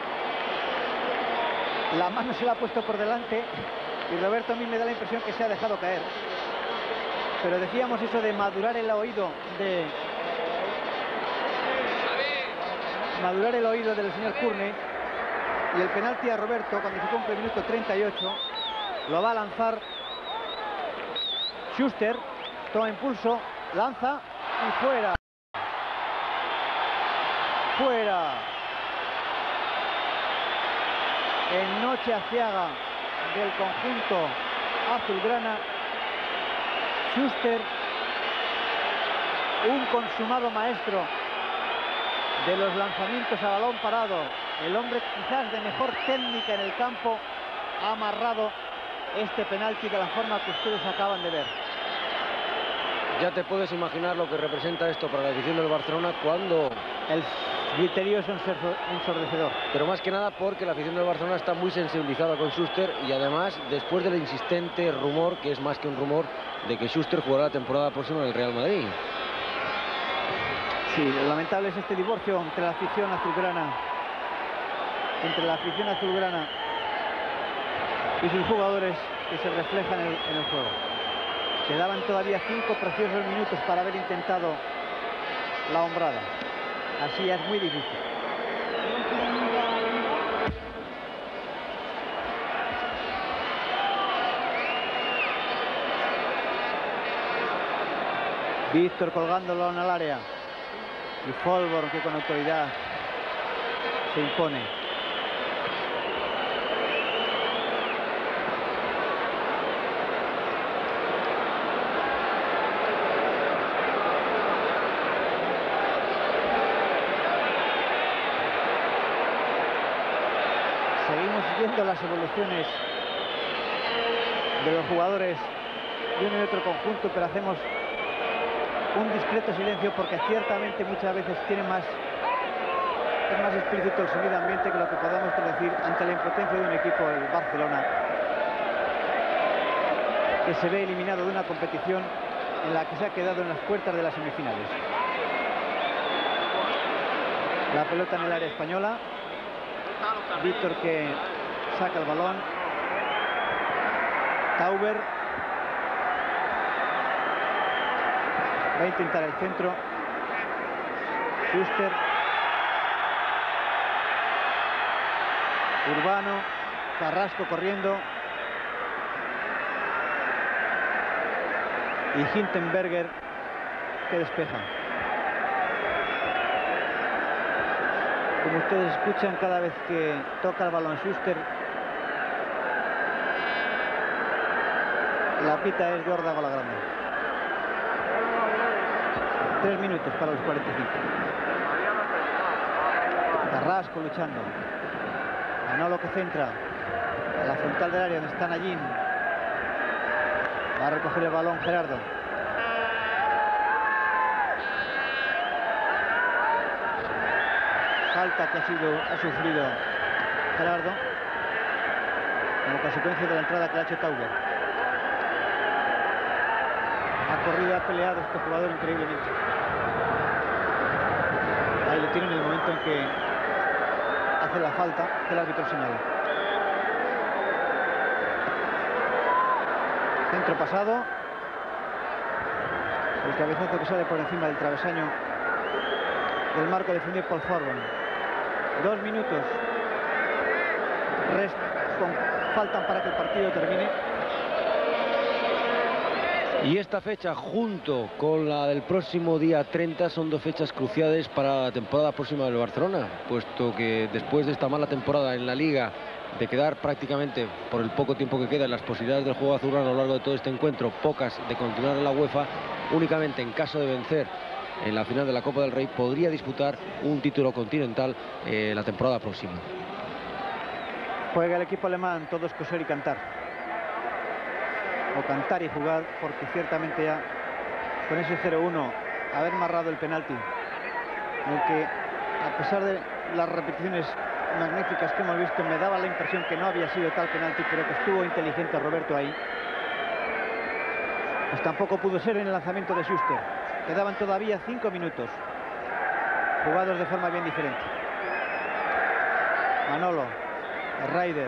la mano se la ha puesto por delante y Roberto a mí me da la impresión que se ha dejado caer. Pero decíamos eso de madurar el oído de... madurar el oído del señor Curne. Y el penalti a Roberto, cuando se cumple el minuto treinta y ocho, lo va a lanzar Schuster. Toma impulso, lanza y fuera. Fuera. En noche aciaga del conjunto azulgrana. Schuster, un consumado maestro de los lanzamientos a balón parado, el hombre quizás de mejor técnica en el campo, ha amarrado este penalti de la forma que ustedes acaban de ver. Ya te puedes imaginar lo que representa esto para la afición del Barcelona cuando... El griterío es ensordecedor. Pero más que nada porque la afición del Barcelona está muy sensibilizada con Schuster y además después del insistente rumor, que es más que un rumor, de que Schuster jugará la temporada próxima en el Real Madrid. Sí, lo lamentable es este divorcio entre la afición azulgrana. Entre la afición azulgrana y sus jugadores que se reflejan en el, en el juego. Quedaban todavía cinco preciosos minutos para haber intentado la hombrada. Así es muy difícil. Víctor colgándolo en el área. Y Folborn, que con autoridad se impone. Seguimos viendo las evoluciones de los jugadores de uno y otro conjunto, pero hacemos un discreto silencio porque ciertamente muchas veces tiene más, es más explícito el sonido ambiente que lo que podamos predecir ante la impotencia de un equipo, el Barcelona, que se ve eliminado de una competición en la que se ha quedado en las puertas de las semifinales. La pelota en el área española. Víctor que saca el balón. Tauber va a intentar el centro. Schuster. Urbano. Carrasco corriendo. Y Hintenberger que despeja. Como ustedes escuchan, cada vez que toca el balón Schuster, la pita es de Órdago la Grande. Tres minutos para los cuarenta y cinco. Carrasco luchando. Manolo que centra a la frontal del área donde está Nallín. Va a recoger el balón Gerardo. Falta que ha, sido, ha sufrido Gerardo como consecuencia de la entrada que le ha hecho Tauber. Ha corrido, ha peleado este jugador increíblemente. Ahí lo tiene en el momento en que hace la falta que el árbitro señala. Centro pasado. El cabezazo que sale por encima del travesaño del marco defendido por Folborn. Dos minutos Rest, con, faltan para que el partido termine. Y esta fecha, junto con la del próximo día treinta, son dos fechas cruciales para la temporada próxima del Barcelona, puesto que después de esta mala temporada en la Liga, de quedar prácticamente, por el poco tiempo que queda, en las posibilidades del juego azulgrana a lo largo de todo este encuentro, pocas de continuar en la UEFA, únicamente en caso de vencer en la final de la Copa del Rey, podría disputar un título continental eh, la temporada próxima. Juega el equipo alemán, todo es coser y cantar. O cantar y jugar, porque ciertamente ya con ese cero uno, haber marrado el penalti, en el que, a pesar de las repeticiones magníficas que hemos visto, me daba la impresión que no había sido tal penalti, pero que estuvo inteligente Roberto ahí. Pues tampoco pudo ser en el lanzamiento de Schuster. Quedaban todavía cinco minutos, jugados de forma bien diferente. Manolo, Ryder.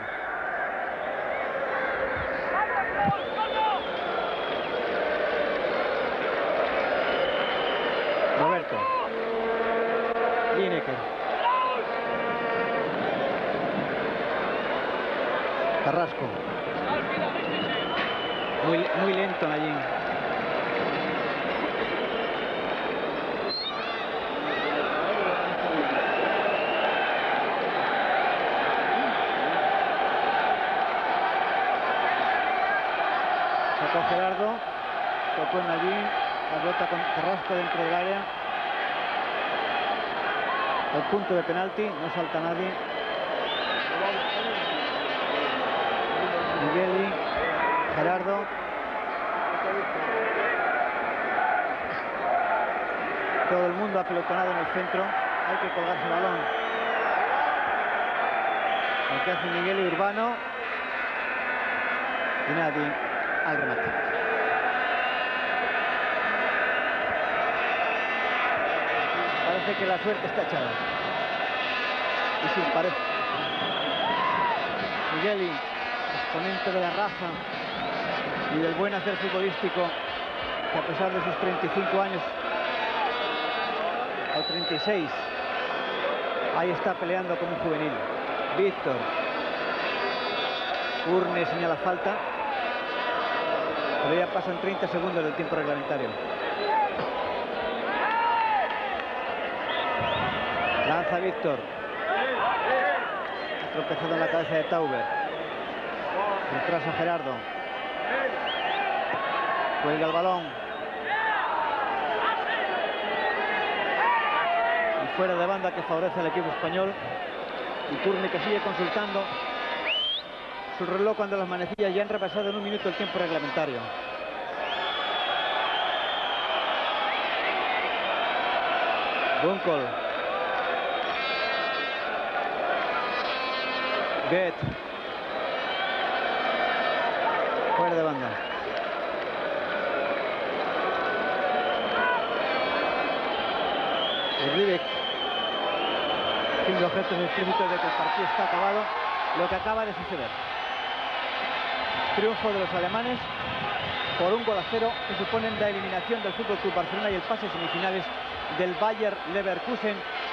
Roberto. Lineker. Carrasco. Muy, muy lento allí. Sacó Gerardo, tocó en allí, la pelota con Carrasco dentro del área. El punto de penalti, no salta nadie. Migueli, Gerardo. Todo el mundo apelotonado en el centro. Hay que colgarse el balón. Lo que hace Migueli, Urbano. Y nadie al remate. Parece que la suerte está echada. Y sí, parece. Migueli, exponente de la raza y del buen hacer futbolístico, que a pesar de sus treinta y cinco años, o treinta y seis, ahí está peleando como un juvenil. Víctor. Urne señala falta, pero ya pasan treinta segundos del tiempo reglamentario. Lanza Víctor. Ha tropezado en la cabeza de Tauber. Retrasa Gerardo. Cuelga el balón. Y fuera de banda que favorece al equipo español. Y Turne que sigue consultando su reloj cuando las manecillas ya han repasado en un minuto el tiempo reglamentario. Bunkol. Get. Fuera de banda. Rivik, haciendo gestos explícitos de que el partido está acabado, lo que acaba de suceder. Triunfo de los alemanes por un gol a cero, que suponen la eliminación del F C Barcelona y el pase a semifinales del Bayer Leverkusen